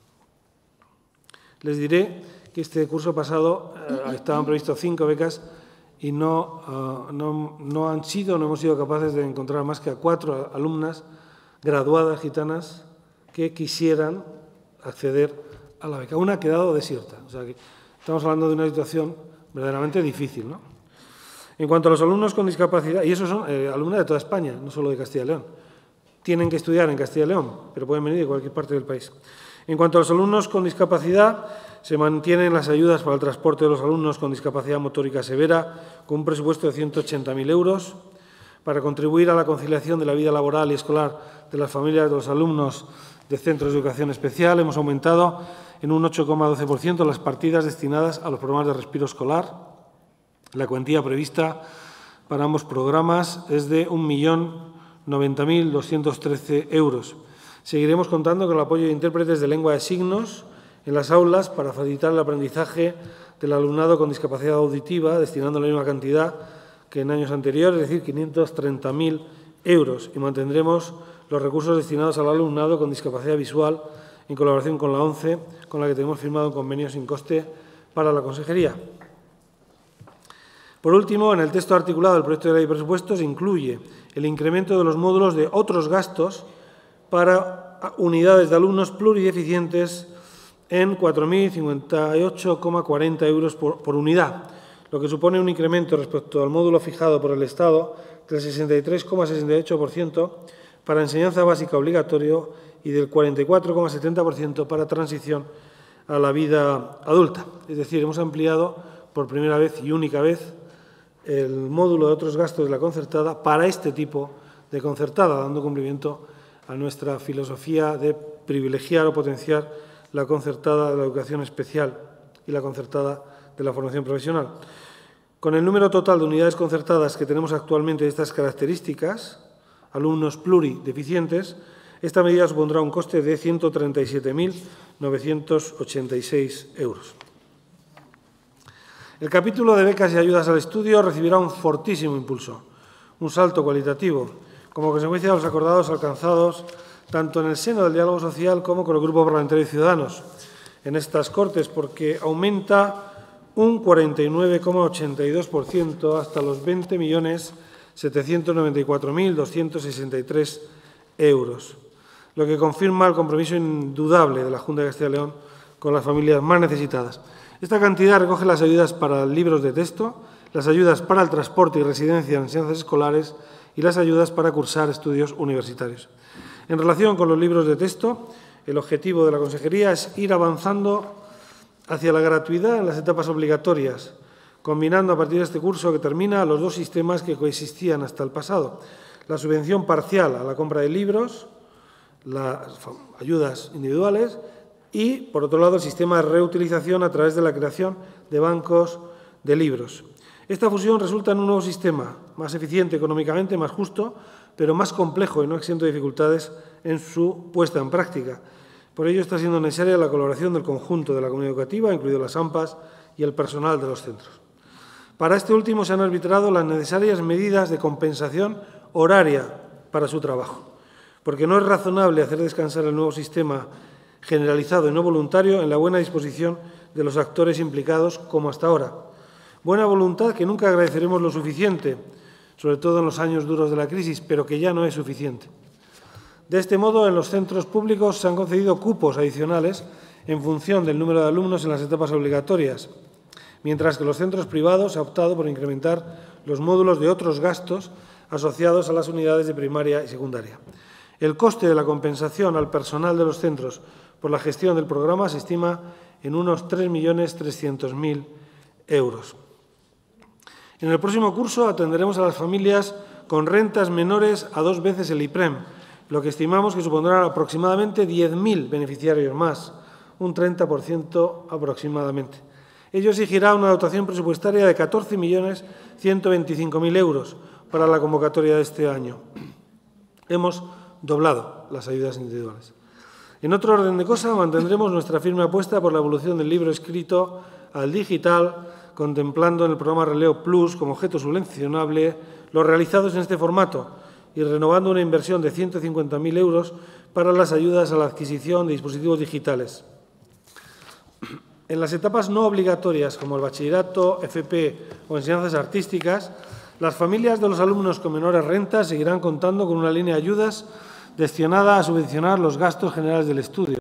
Les diré que este curso pasado estaban previstos 5 becas y no hemos sido capaces de encontrar más que a 4 alumnas graduadas gitanas que quisieran acceder a la beca. Una ha quedado desierta. O sea que estamos hablando de una situación verdaderamente difícil, ¿no? En cuanto a los alumnos con discapacidad, y esos son alumnos de toda España, no solo de Castilla y León, tienen que estudiar en Castilla y León, pero pueden venir de cualquier parte del país. En cuanto a los alumnos con discapacidad, se mantienen las ayudas para el transporte de los alumnos con discapacidad motórica severa, con un presupuesto de 180.000 euros, para contribuir a la conciliación de la vida laboral y escolar de las familias de los alumnos de centros de educación especial. Hemos aumentado en un 8,12% las partidas destinadas a los programas de respiro escolar. La cuantía prevista para ambos programas es de 1.090.213 euros. Seguiremos contando con el apoyo de intérpretes de lengua de signos en las aulas para facilitar el aprendizaje del alumnado con discapacidad auditiva, destinando la misma cantidad que en años anteriores, es decir, 530.000 euros. Y mantendremos los recursos destinados al alumnado con discapacidad visual en colaboración con la ONCE, con la que tenemos firmado un convenio sin coste para la Consejería. Por último, en el texto articulado del proyecto de ley de presupuestos incluye el incremento de los módulos de otros gastos para unidades de alumnos plurideficientes en 4.058,40 euros por unidad, lo que supone un incremento respecto al módulo fijado por el Estado del 63,68% para enseñanza básica obligatorio y del 44,70% para transición a la vida adulta. Es decir, hemos ampliado por primera vez y única vez el módulo de otros gastos de la concertada para este tipo de concertada, dando cumplimiento a nuestra filosofía de privilegiar o potenciar la concertada de la educación especial y la concertada de la formación profesional. Con el número total de unidades concertadas que tenemos actualmente de estas características, alumnos plurideficientes, esta medida supondrá un coste de 137.986 euros. El capítulo de becas y ayudas al estudio recibirá un fortísimo impulso, un salto cualitativo, como consecuencia de los acordados alcanzados tanto en el seno del diálogo social como con el Grupo Parlamentario de Ciudadanos en estas Cortes, porque aumenta un 49,82% hasta los 20.794.263 euros, lo que confirma el compromiso indudable de la Junta de Castilla y León con las familias más necesitadas. Esta cantidad recoge las ayudas para libros de texto, las ayudas para el transporte y residencia en enseñanzas escolares y las ayudas para cursar estudios universitarios. En relación con los libros de texto, el objetivo de la Consejería es ir avanzando hacia la gratuidad en las etapas obligatorias, combinando a partir de este curso que termina los dos sistemas que coexistían hasta el pasado: la subvención parcial a la compra de libros, las ayudas individuales y, por otro lado, el sistema de reutilización a través de la creación de bancos de libros. Esta fusión resulta en un nuevo sistema, más eficiente económicamente, más justo, pero más complejo y no exento de dificultades en su puesta en práctica. Por ello, está siendo necesaria la colaboración del conjunto de la comunidad educativa, incluido las AMPAs y el personal de los centros. Para este último se han arbitrado las necesarias medidas de compensación horaria para su trabajo, porque no es razonable hacer descansar el nuevo sistema generalizado y no voluntario en la buena disposición de los actores implicados como hasta ahora. Buena voluntad que nunca agradeceremos lo suficiente, sobre todo en los años duros de la crisis, pero que ya no es suficiente. De este modo, en los centros públicos se han concedido cupos adicionales en función del número de alumnos en las etapas obligatorias, mientras que los centros privados se ha optado por incrementar los módulos de otros gastos asociados a las unidades de primaria y secundaria. El coste de la compensación al personal de los centros por la gestión del programa se estima en unos 3.300.000 euros. En el próximo curso atenderemos a las familias con rentas menores a 2 veces el IPREM, lo que estimamos que supondrá aproximadamente 10.000 beneficiarios más, un 30% aproximadamente. Ello exigirá una dotación presupuestaria de 14.125.000 euros para la convocatoria de este año. Hemos doblado las ayudas individuales. En otro orden de cosas, mantendremos nuestra firme apuesta por la evolución del libro escrito al digital, contemplando en el programa Relevo Plus como objeto subvencionable los realizados en este formato y renovando una inversión de 150.000 euros para las ayudas a la adquisición de dispositivos digitales. En las etapas no obligatorias, como el bachillerato, FP o enseñanzas artísticas, las familias de los alumnos con menores rentas seguirán contando con una línea de ayudas destinada a subvencionar los gastos generales del estudio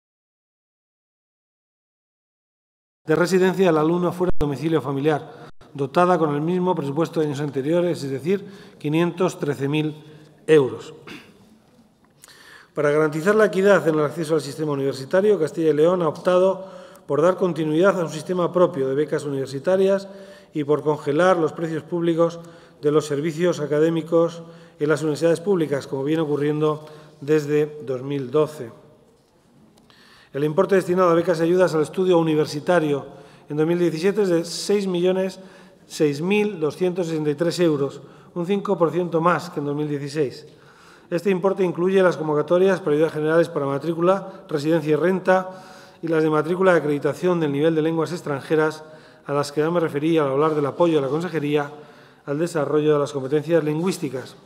de residencia del alumno fuera del domicilio familiar, dotada con el mismo presupuesto de años anteriores, es decir, 513.000 euros. Para garantizar la equidad en el acceso al sistema universitario, Castilla y León ha optado por dar continuidad a un sistema propio de becas universitarias y por congelar los precios públicos de los servicios académicos en las universidades públicas, como viene ocurriendo desde 2012. El importe destinado a becas y ayudas al estudio universitario en 2017 es de 6.263 euros, un 5% más que en 2016. Este importe incluye las convocatorias para ayudas generales para matrícula, residencia y renta y las de matrícula de acreditación del nivel de lenguas extranjeras, a las que ya me referí al hablar del apoyo de la Consejería al desarrollo de las competencias lingüísticas.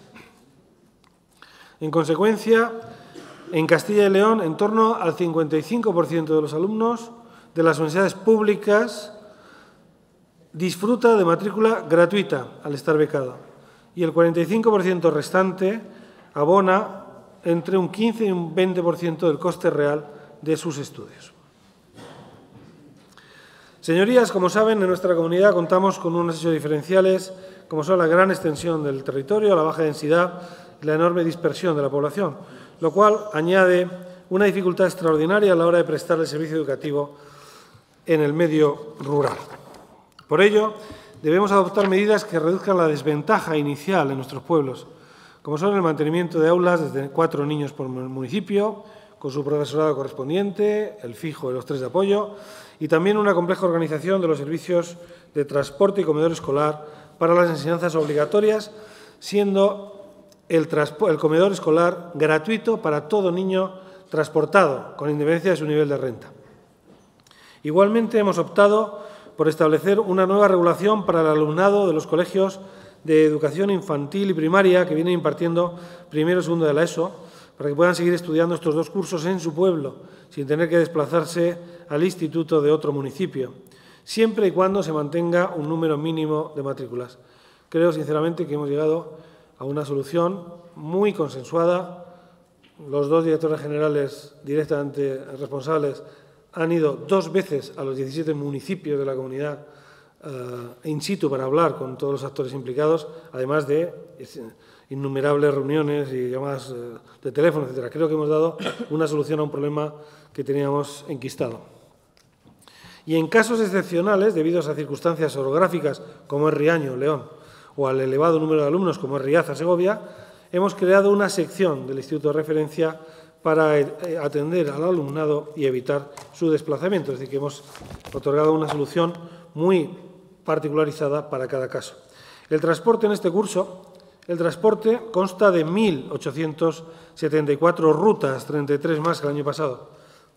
En consecuencia, en Castilla y León, en torno al 55% de los alumnos de las universidades públicas disfruta de matrícula gratuita al estar becado y el 45% restante abona entre un 15 y un 20% del coste real de sus estudios. Señorías, como saben, en nuestra comunidad contamos con unos hechos diferenciales como son la gran extensión del territorio, la baja densidad y la enorme dispersión de la población, lo cual añade una dificultad extraordinaria a la hora de prestar el servicio educativo en el medio rural. Por ello, debemos adoptar medidas que reduzcan la desventaja inicial en nuestros pueblos, como son el mantenimiento de aulas desde 4 niños por municipio, con su profesorado correspondiente, el fijo y los 3 de apoyo, y también una compleja organización de los servicios de transporte y comedor escolar para las enseñanzas obligatorias, siendo el comedor escolar gratuito para todo niño transportado, con independencia de su nivel de renta. Igualmente, hemos optado por establecer una nueva regulación para el alumnado de los colegios de educación infantil y primaria que vienen impartiendo primero y segundo de la ESO, para que puedan seguir estudiando estos 2 cursos en su pueblo, sin tener que desplazarse al instituto de otro municipio, siempre y cuando se mantenga un número mínimo de matrículas. Creo, sinceramente, que hemos llegado a una solución muy consensuada. Los 2 directores generales directamente responsables han ido 2 veces a los 17 municipios de la comunidad in situ para hablar con todos los actores implicados, además de innumerables reuniones y llamadas de teléfono, etcétera. Creo que hemos dado una solución a un problema que teníamos enquistado. Y en casos excepcionales, debido a circunstancias orográficas, como es Riaño, León, o al elevado número de alumnos, como es Riaza, Segovia, hemos creado una sección del Instituto de Referencia para atender al alumnado y evitar su desplazamiento. Es decir, que hemos otorgado una solución muy particularizada para cada caso. El transporte en este curso, el transporte consta de 1.874 rutas, 33 más que el año pasado.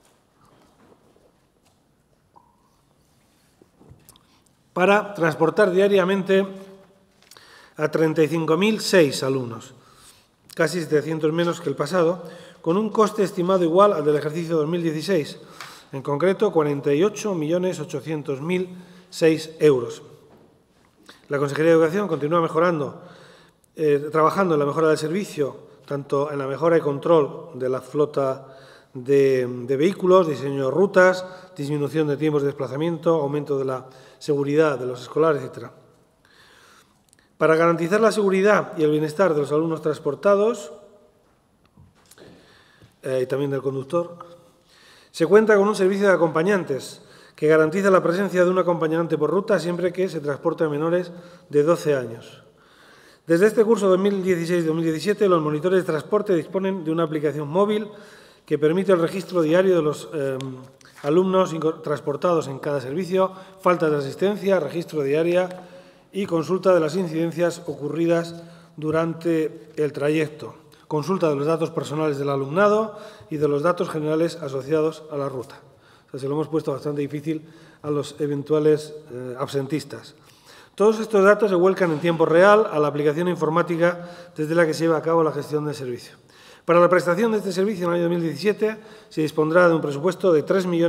Para transportar diariamente a 35.006 alumnos, casi 700 menos que el pasado, con un coste estimado igual al del ejercicio 2016, en concreto 48.800.006 euros. La Consejería de Educación continúa trabajando en la mejora del servicio, tanto en la mejora y control de la flota de vehículos, diseño de rutas, disminución de tiempos de desplazamiento, aumento de la seguridad de los escolares, etc. Para garantizar la seguridad y el bienestar de los alumnos transportados y también del conductor, se cuenta con un servicio de acompañantes que garantiza la presencia de un acompañante por ruta siempre que se transporte a menores de 12 años. Desde este curso 2016-2017, los monitores de transporte disponen de una aplicación móvil que permite el registro diario de los alumnos transportados en cada servicio, faltas de asistencia, registro diaria y consulta de las incidencias ocurridas durante el trayecto, consulta de los datos personales del alumnado y de los datos generales asociados a la ruta. O sea, se lo hemos puesto bastante difícil a los eventuales absentistas. Todos estos datos se vuelcan en tiempo real a la aplicación informática desde la que se lleva a cabo la gestión del servicio. Para la prestación de este servicio en el año 2017 se dispondrá de un presupuesto de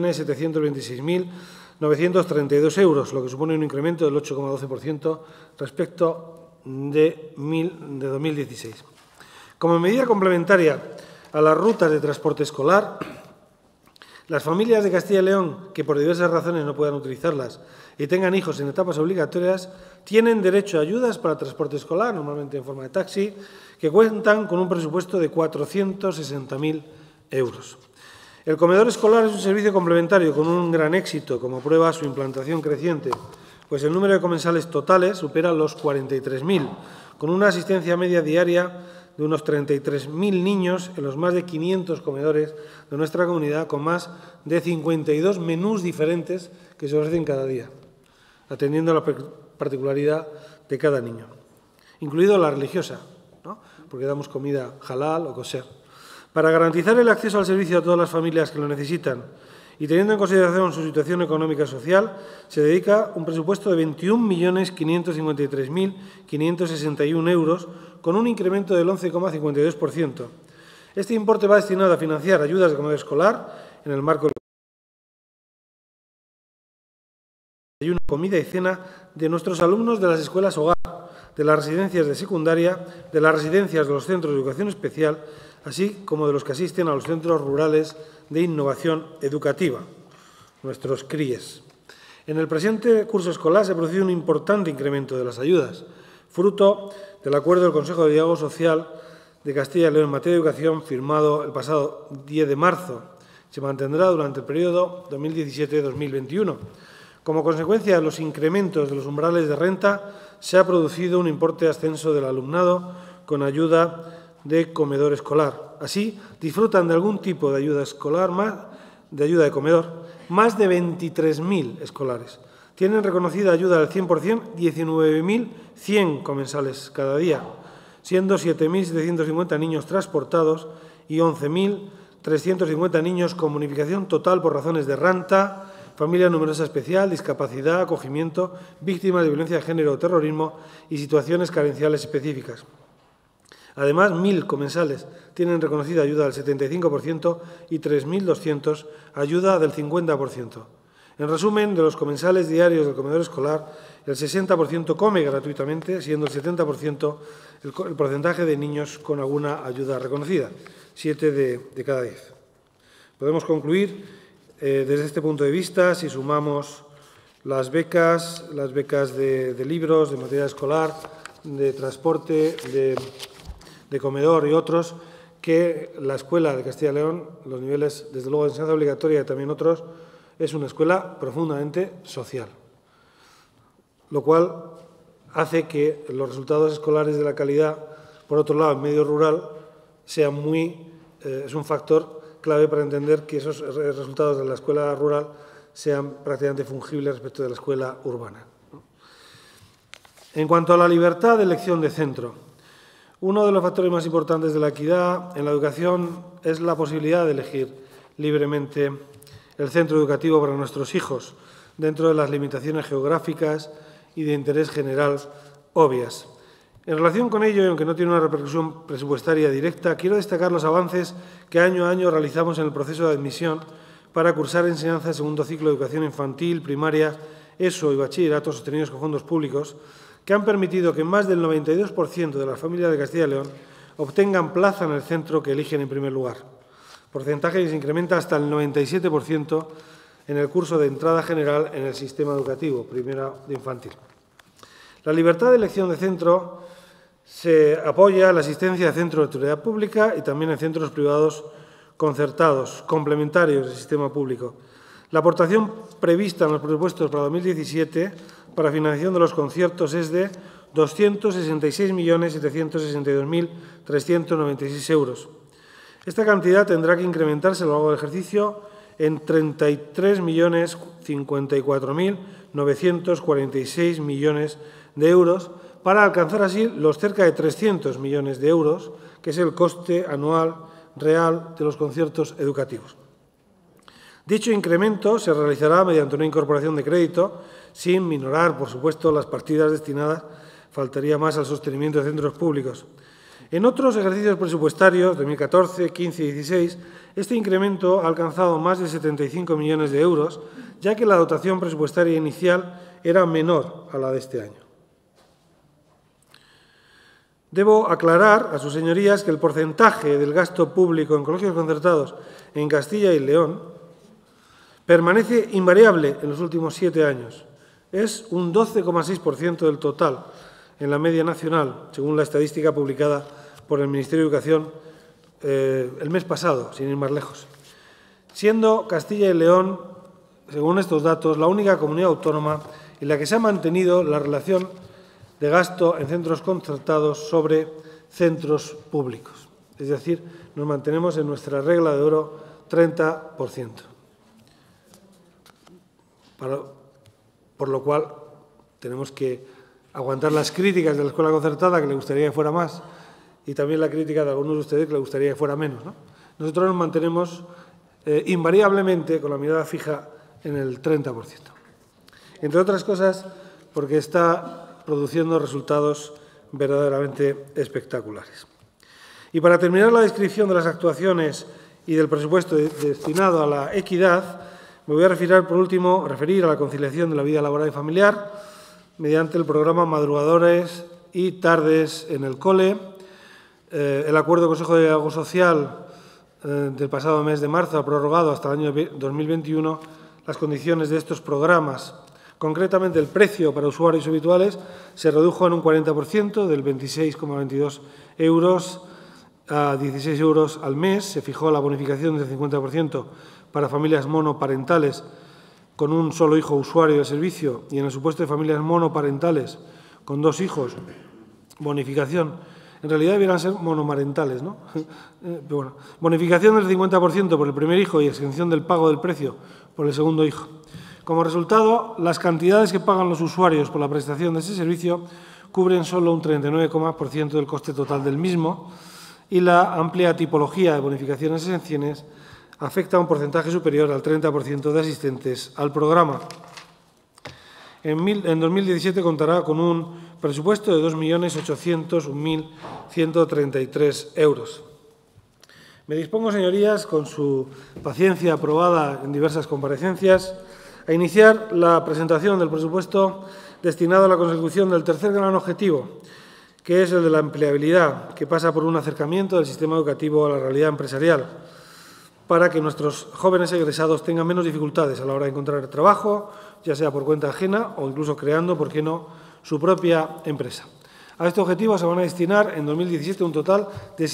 3.726.932 euros, lo que supone un incremento del 8,12% respecto de 2016. Como medida complementaria a las rutas de transporte escolar, las familias de Castilla y León que por diversas razones no puedan utilizarlas y tengan hijos en etapas obligatorias tienen derecho a ayudas para el transporte escolar, normalmente en forma de taxi, que cuentan con un presupuesto de 460.000 euros. El comedor escolar es un servicio complementario con un gran éxito, como prueba su implantación creciente, pues el número de comensales totales supera los 43.000, con una asistencia media diaria de unos 33.000 niños en los más de 500 comedores de nuestra comunidad, con más de 52 menús diferentes que se ofrecen cada día, atendiendo a la particularidad de cada niño, incluido la religiosa, ¿no? Porque damos comida halal o kosher. Para garantizar el acceso al servicio a todas las familias que lo necesitan y teniendo en consideración su situación económica y social, se dedica un presupuesto de 21.553.561 euros, con un incremento del 11,52%. Este importe va destinado a financiar ayudas de comedor escolar en el marco de una comida y cena de nuestros alumnos de las escuelas hogar, de las residencias de secundaria, de las residencias de los centros de educación especial, así como de los que asisten a los centros rurales de innovación educativa, nuestros CRIES. En el presente curso escolar se ha producido un importante incremento de las ayudas, fruto del acuerdo del Consejo de Diálogo Social de Castilla y León en materia de educación firmado el pasado 10 de marzo. Se mantendrá durante el periodo 2017-2021. Como consecuencia de los incrementos de los umbrales de renta, se ha producido un importante ascenso del alumnado con ayuda de comedor escolar. Así, disfrutan de algún tipo de ayuda escolar, de ayuda de comedor, más de 23.000 escolares. Tienen reconocida ayuda al 100% 19.100 comensales cada día, siendo 7.750 niños transportados y 11.350 niños con bonificación total por razones de renta, familia numerosa especial, discapacidad, acogimiento, víctimas de violencia de género o terrorismo y situaciones carenciales específicas. Además, 1.000 comensales tienen reconocida ayuda del 75% y 3.200 ayuda del 50%. En resumen, de los comensales diarios del comedor escolar, el 60% come gratuitamente, siendo el 70% el porcentaje de niños con alguna ayuda reconocida, 7 de cada 10. Podemos concluir desde este punto de vista, si sumamos las becas de libros, de material escolar, de transporte, de comedor y otros, que la Escuela de Castilla y León, los niveles, desde luego, de enseñanza obligatoria y también otros, es una escuela profundamente social, lo cual hace que los resultados escolares de la calidad, por otro lado, en medio rural, sean muy es un factor clave para entender que esos resultados de la escuela rural sean prácticamente fungibles respecto de la escuela urbana. En cuanto a la libertad de elección de centro, uno de los factores más importantes de la equidad en la educación es la posibilidad de elegir libremente el centro educativo para nuestros hijos, dentro de las limitaciones geográficas y de interés general obvias. En relación con ello, y aunque no tiene una repercusión presupuestaria directa, quiero destacar los avances que año a año realizamos en el proceso de admisión para cursar enseñanza de segundo ciclo de educación infantil, primaria, ESO y bachillerato sostenidos con fondos públicos, que han permitido que más del 92% de las familias de Castilla y León obtengan plaza en el centro que eligen en primer lugar, porcentaje que se incrementa hasta el 97% en el curso de entrada general en el sistema educativo, primero de infantil. La libertad de elección de centro se apoya en la existencia de centros de utilidad pública y también en centros privados concertados, complementarios del sistema público. La aportación prevista en los presupuestos para 2017 para financiación de los conciertos es de 266.762.396 euros. Esta cantidad tendrá que incrementarse a lo largo del ejercicio en 33.054.946 millones de euros para alcanzar así los cerca de 300 millones de euros, que es el coste anual real de los conciertos educativos. Dicho incremento se realizará mediante una incorporación de crédito, sin minorar, por supuesto, las partidas destinadas, faltaría más, al sostenimiento de centros públicos. En otros ejercicios presupuestarios, 2014, 15 y 16, este incremento ha alcanzado más de 75 millones de euros, ya que la dotación presupuestaria inicial era menor a la de este año. Debo aclarar a sus señorías que el porcentaje del gasto público en colegios concertados en Castilla y León permanece invariable en los últimos 7 años. Es un 12,6% del total en la media nacional, según la estadística publicada por el Ministerio de Educación el mes pasado, sin ir más lejos. Siendo Castilla y León, según estos datos, la única comunidad autónoma en la que se ha mantenido la relación de gasto en centros concertados sobre centros públicos. Es decir, nos mantenemos en nuestra regla de oro 30%. Por lo cual, tenemos que aguantar las críticas de la escuela concertada, que le gustaría que fuera más, y también la crítica de algunos de ustedes, que le gustaría que fuera menos, ¿no? Nosotros nos mantenemos invariablemente con la mirada fija en el 30%. Entre otras cosas, porque está produciendo resultados verdaderamente espectaculares. Y para terminar la descripción de las actuaciones y del presupuesto destinado a la equidad, me voy a referir por último a la conciliación de la vida laboral y familiar mediante el programa Madrugadores y Tardes en el Cole, el acuerdo del Consejo de Diálogo Social del pasado mes de marzo ha prorrogado hasta el año 2021 las condiciones de estos programas. Concretamente, el precio para usuarios habituales se redujo en un 40%, del 26,22 euros a 16 euros al mes. Se fijó la bonificación del 50% para familias monoparentales con un solo hijo usuario del servicio y, en el supuesto de familias monoparentales con 2 hijos, bonificación. En realidad debieran ser monomarentales, ¿no? Pero bueno, bonificación del 50% por el primer hijo y exención del pago del precio por el segundo hijo. Como resultado, las cantidades que pagan los usuarios por la prestación de ese servicio cubren solo un 39% del coste total del mismo y la amplia tipología de bonificaciones y exenciones afecta a un porcentaje superior al 30% de asistentes al programa. En 2017 contará con un presupuesto de 2.801.133 euros. Me dispongo, señorías, con su paciencia aprobada en diversas comparecencias, a iniciar la presentación del presupuesto destinado a la consecución del tercer gran objetivo, que es el de la empleabilidad, que pasa por un acercamiento del sistema educativo a la realidad empresarial, para que nuestros jóvenes egresados tengan menos dificultades a la hora de encontrar trabajo, ya sea por cuenta ajena o incluso creando, por qué no, su propia empresa. A este objetivo se van a destinar en 2017 un total de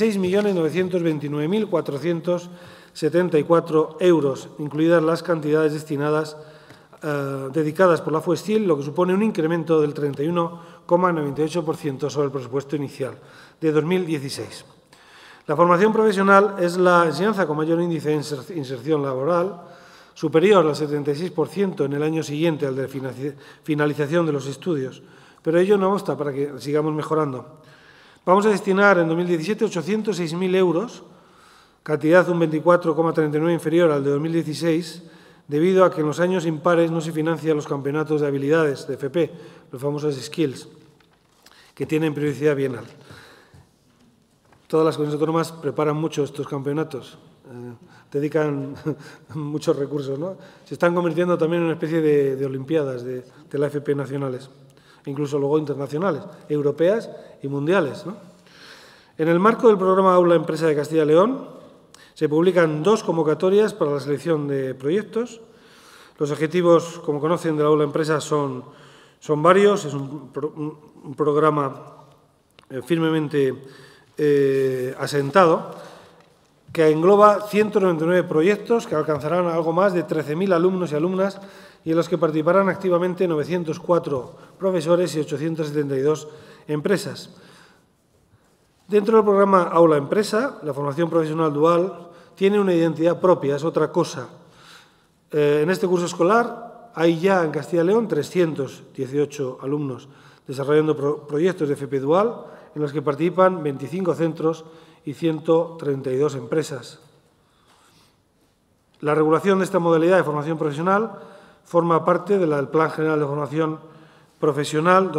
6.929.474 euros, incluidas las cantidades dedicadas por la FUESTIL, lo que supone un incremento del 31,98% sobre el presupuesto inicial de 2016. La formación profesional es la enseñanza con mayor índice de inserción laboral, superior al 76% en el año siguiente al de finalización de los estudios, pero ello no basta para que sigamos mejorando. Vamos a destinar en 2017 806.000 euros, cantidad un 24,39% inferior al de 2016, debido a que en los años impares no se financian los campeonatos de habilidades de FP, los famosos skills, que tienen periodicidad bienal. Todas las comunidades autónomas preparan mucho estos campeonatos, dedican muchos recursos, ¿no? Se están convirtiendo también en una especie de olimpiadas de la FP nacionales, incluso luego internacionales, europeas y mundiales, ¿no? En el marco del programa Aula Empresa de Castilla y León se publican 2 convocatorias para la selección de proyectos. Los objetivos, como conocen, de la Aula Empresa son varios. Es un programa firmemente asentado que engloba 199 proyectos que alcanzarán algo más de 13.000 alumnos y alumnas y en los que participarán activamente 904 profesores y 872 empresas. Dentro del programa Aula Empresa, la formación profesional dual tiene una identidad propia, es otra cosa. En este curso escolar hay ya en Castilla y León 318 alumnos desarrollando proyectos de FP dual en los que participan 25 centros y 132 empresas. La regulación de esta modalidad de formación profesional forma parte del Plan General de Formación Profesional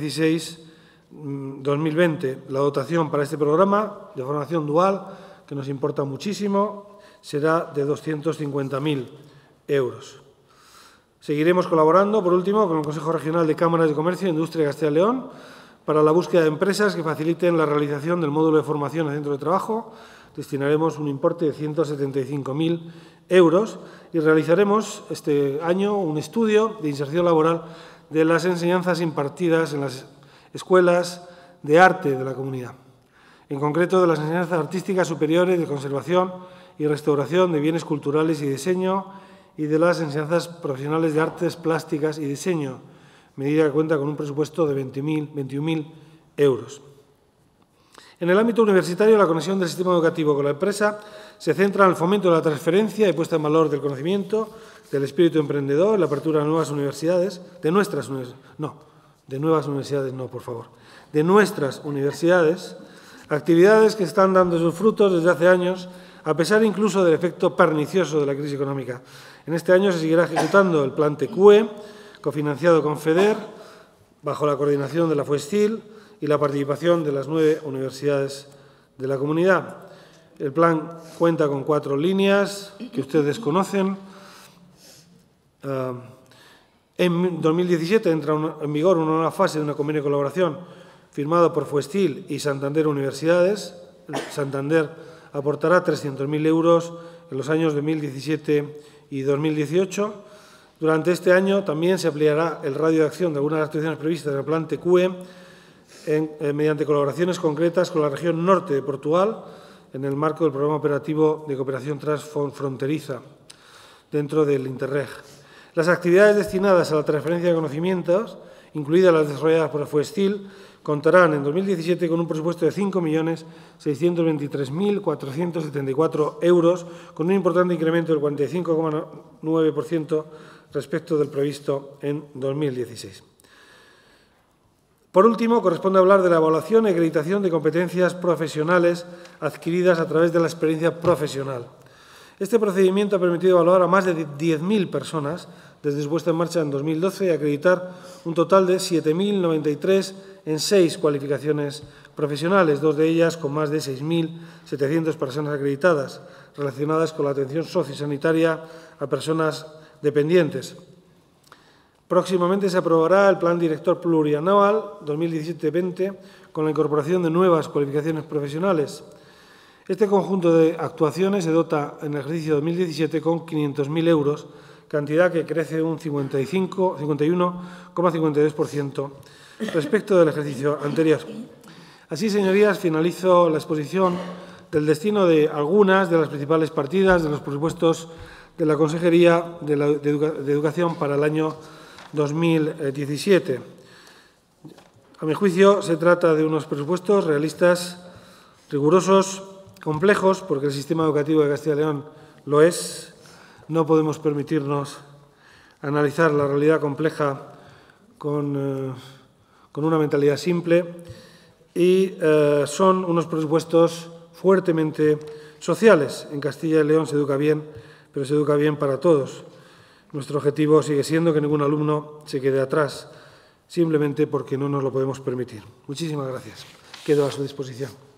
2016-2020. La dotación para este programa de formación dual, que nos importa muchísimo, será de 250.000 euros. Seguiremos colaborando, por último, con el Consejo Regional de Cámaras de Comercio e Industria de Castilla y León para la búsqueda de empresas que faciliten la realización del módulo de formación en centro de trabajo. Destinaremos un importe de 175.000 euros y realizaremos este año un estudio de inserción laboral de las enseñanzas impartidas en las escuelas de arte de la comunidad, en concreto de las enseñanzas artísticas superiores de conservación y restauración de bienes culturales y diseño y de las enseñanzas profesionales de artes plásticas y diseño, medida que cuenta con un presupuesto de 21.000 euros. En el ámbito universitario, la conexión del sistema educativo con la empresa se centra en el fomento de la transferencia y puesta en valor del conocimiento, del espíritu emprendedor, la apertura de nuevas universidades, de nuestras universidades, actividades que están dando sus frutos desde hace años, a pesar incluso del efecto pernicioso de la crisis económica. En este año se seguirá ejecutando el Plan TQE, cofinanciado con FEDER, bajo la coordinación de la FUESTIL y la participación de las 9 universidades de la comunidad. El plan cuenta con 4 líneas que ustedes conocen. En 2017 entra en vigor una nueva fase de una convenio de colaboración firmado por FUESTIL y Santander Universidades. Santander aportará 300.000 euros en los años 2017 y 2018. Durante este año también se ampliará el radio de acción de algunas de las actuaciones previstas en el Plan TQE mediante colaboraciones concretas con la región norte de Portugal en el marco del Programa Operativo de Cooperación Transfronteriza dentro del Interreg. Las actividades destinadas a la transferencia de conocimientos, incluidas las desarrolladas por la FUESTIL, contarán en 2017 con un presupuesto de 5.623.474 euros, con un importante incremento del 45,9% respecto del previsto en 2016. Por último, corresponde hablar de la evaluación y acreditación de competencias profesionales adquiridas a través de la experiencia profesional. Este procedimiento ha permitido evaluar a más de 10.000 personas desde su puesta en marcha en 2012 y acreditar un total de 7.093 en 6 cualificaciones profesionales, 2 de ellas con más de 6.700 personas acreditadas relacionadas con la atención sociosanitaria a personas dependientes. Próximamente se aprobará el Plan Director Plurianual 2017-20 con la incorporación de nuevas cualificaciones profesionales. Este conjunto de actuaciones se dota en el ejercicio 2017 con 500.000 euros, cantidad que crece un 51,52% respecto del ejercicio anterior. Así, señorías, finalizo la exposición del destino de algunas de las principales partidas de los presupuestos de la Consejería de Educación para el año 2017. A mi juicio, se trata de unos presupuestos realistas, rigurosos complejos, porque el sistema educativo de Castilla y León lo es. No podemos permitirnos analizar la realidad compleja con una mentalidad simple, y son unos presupuestos fuertemente sociales. En Castilla y León se educa bien, pero se educa bien para todos. Nuestro objetivo sigue siendo que ningún alumno se quede atrás, simplemente porque no nos lo podemos permitir. Muchísimas gracias. Quedo a su disposición.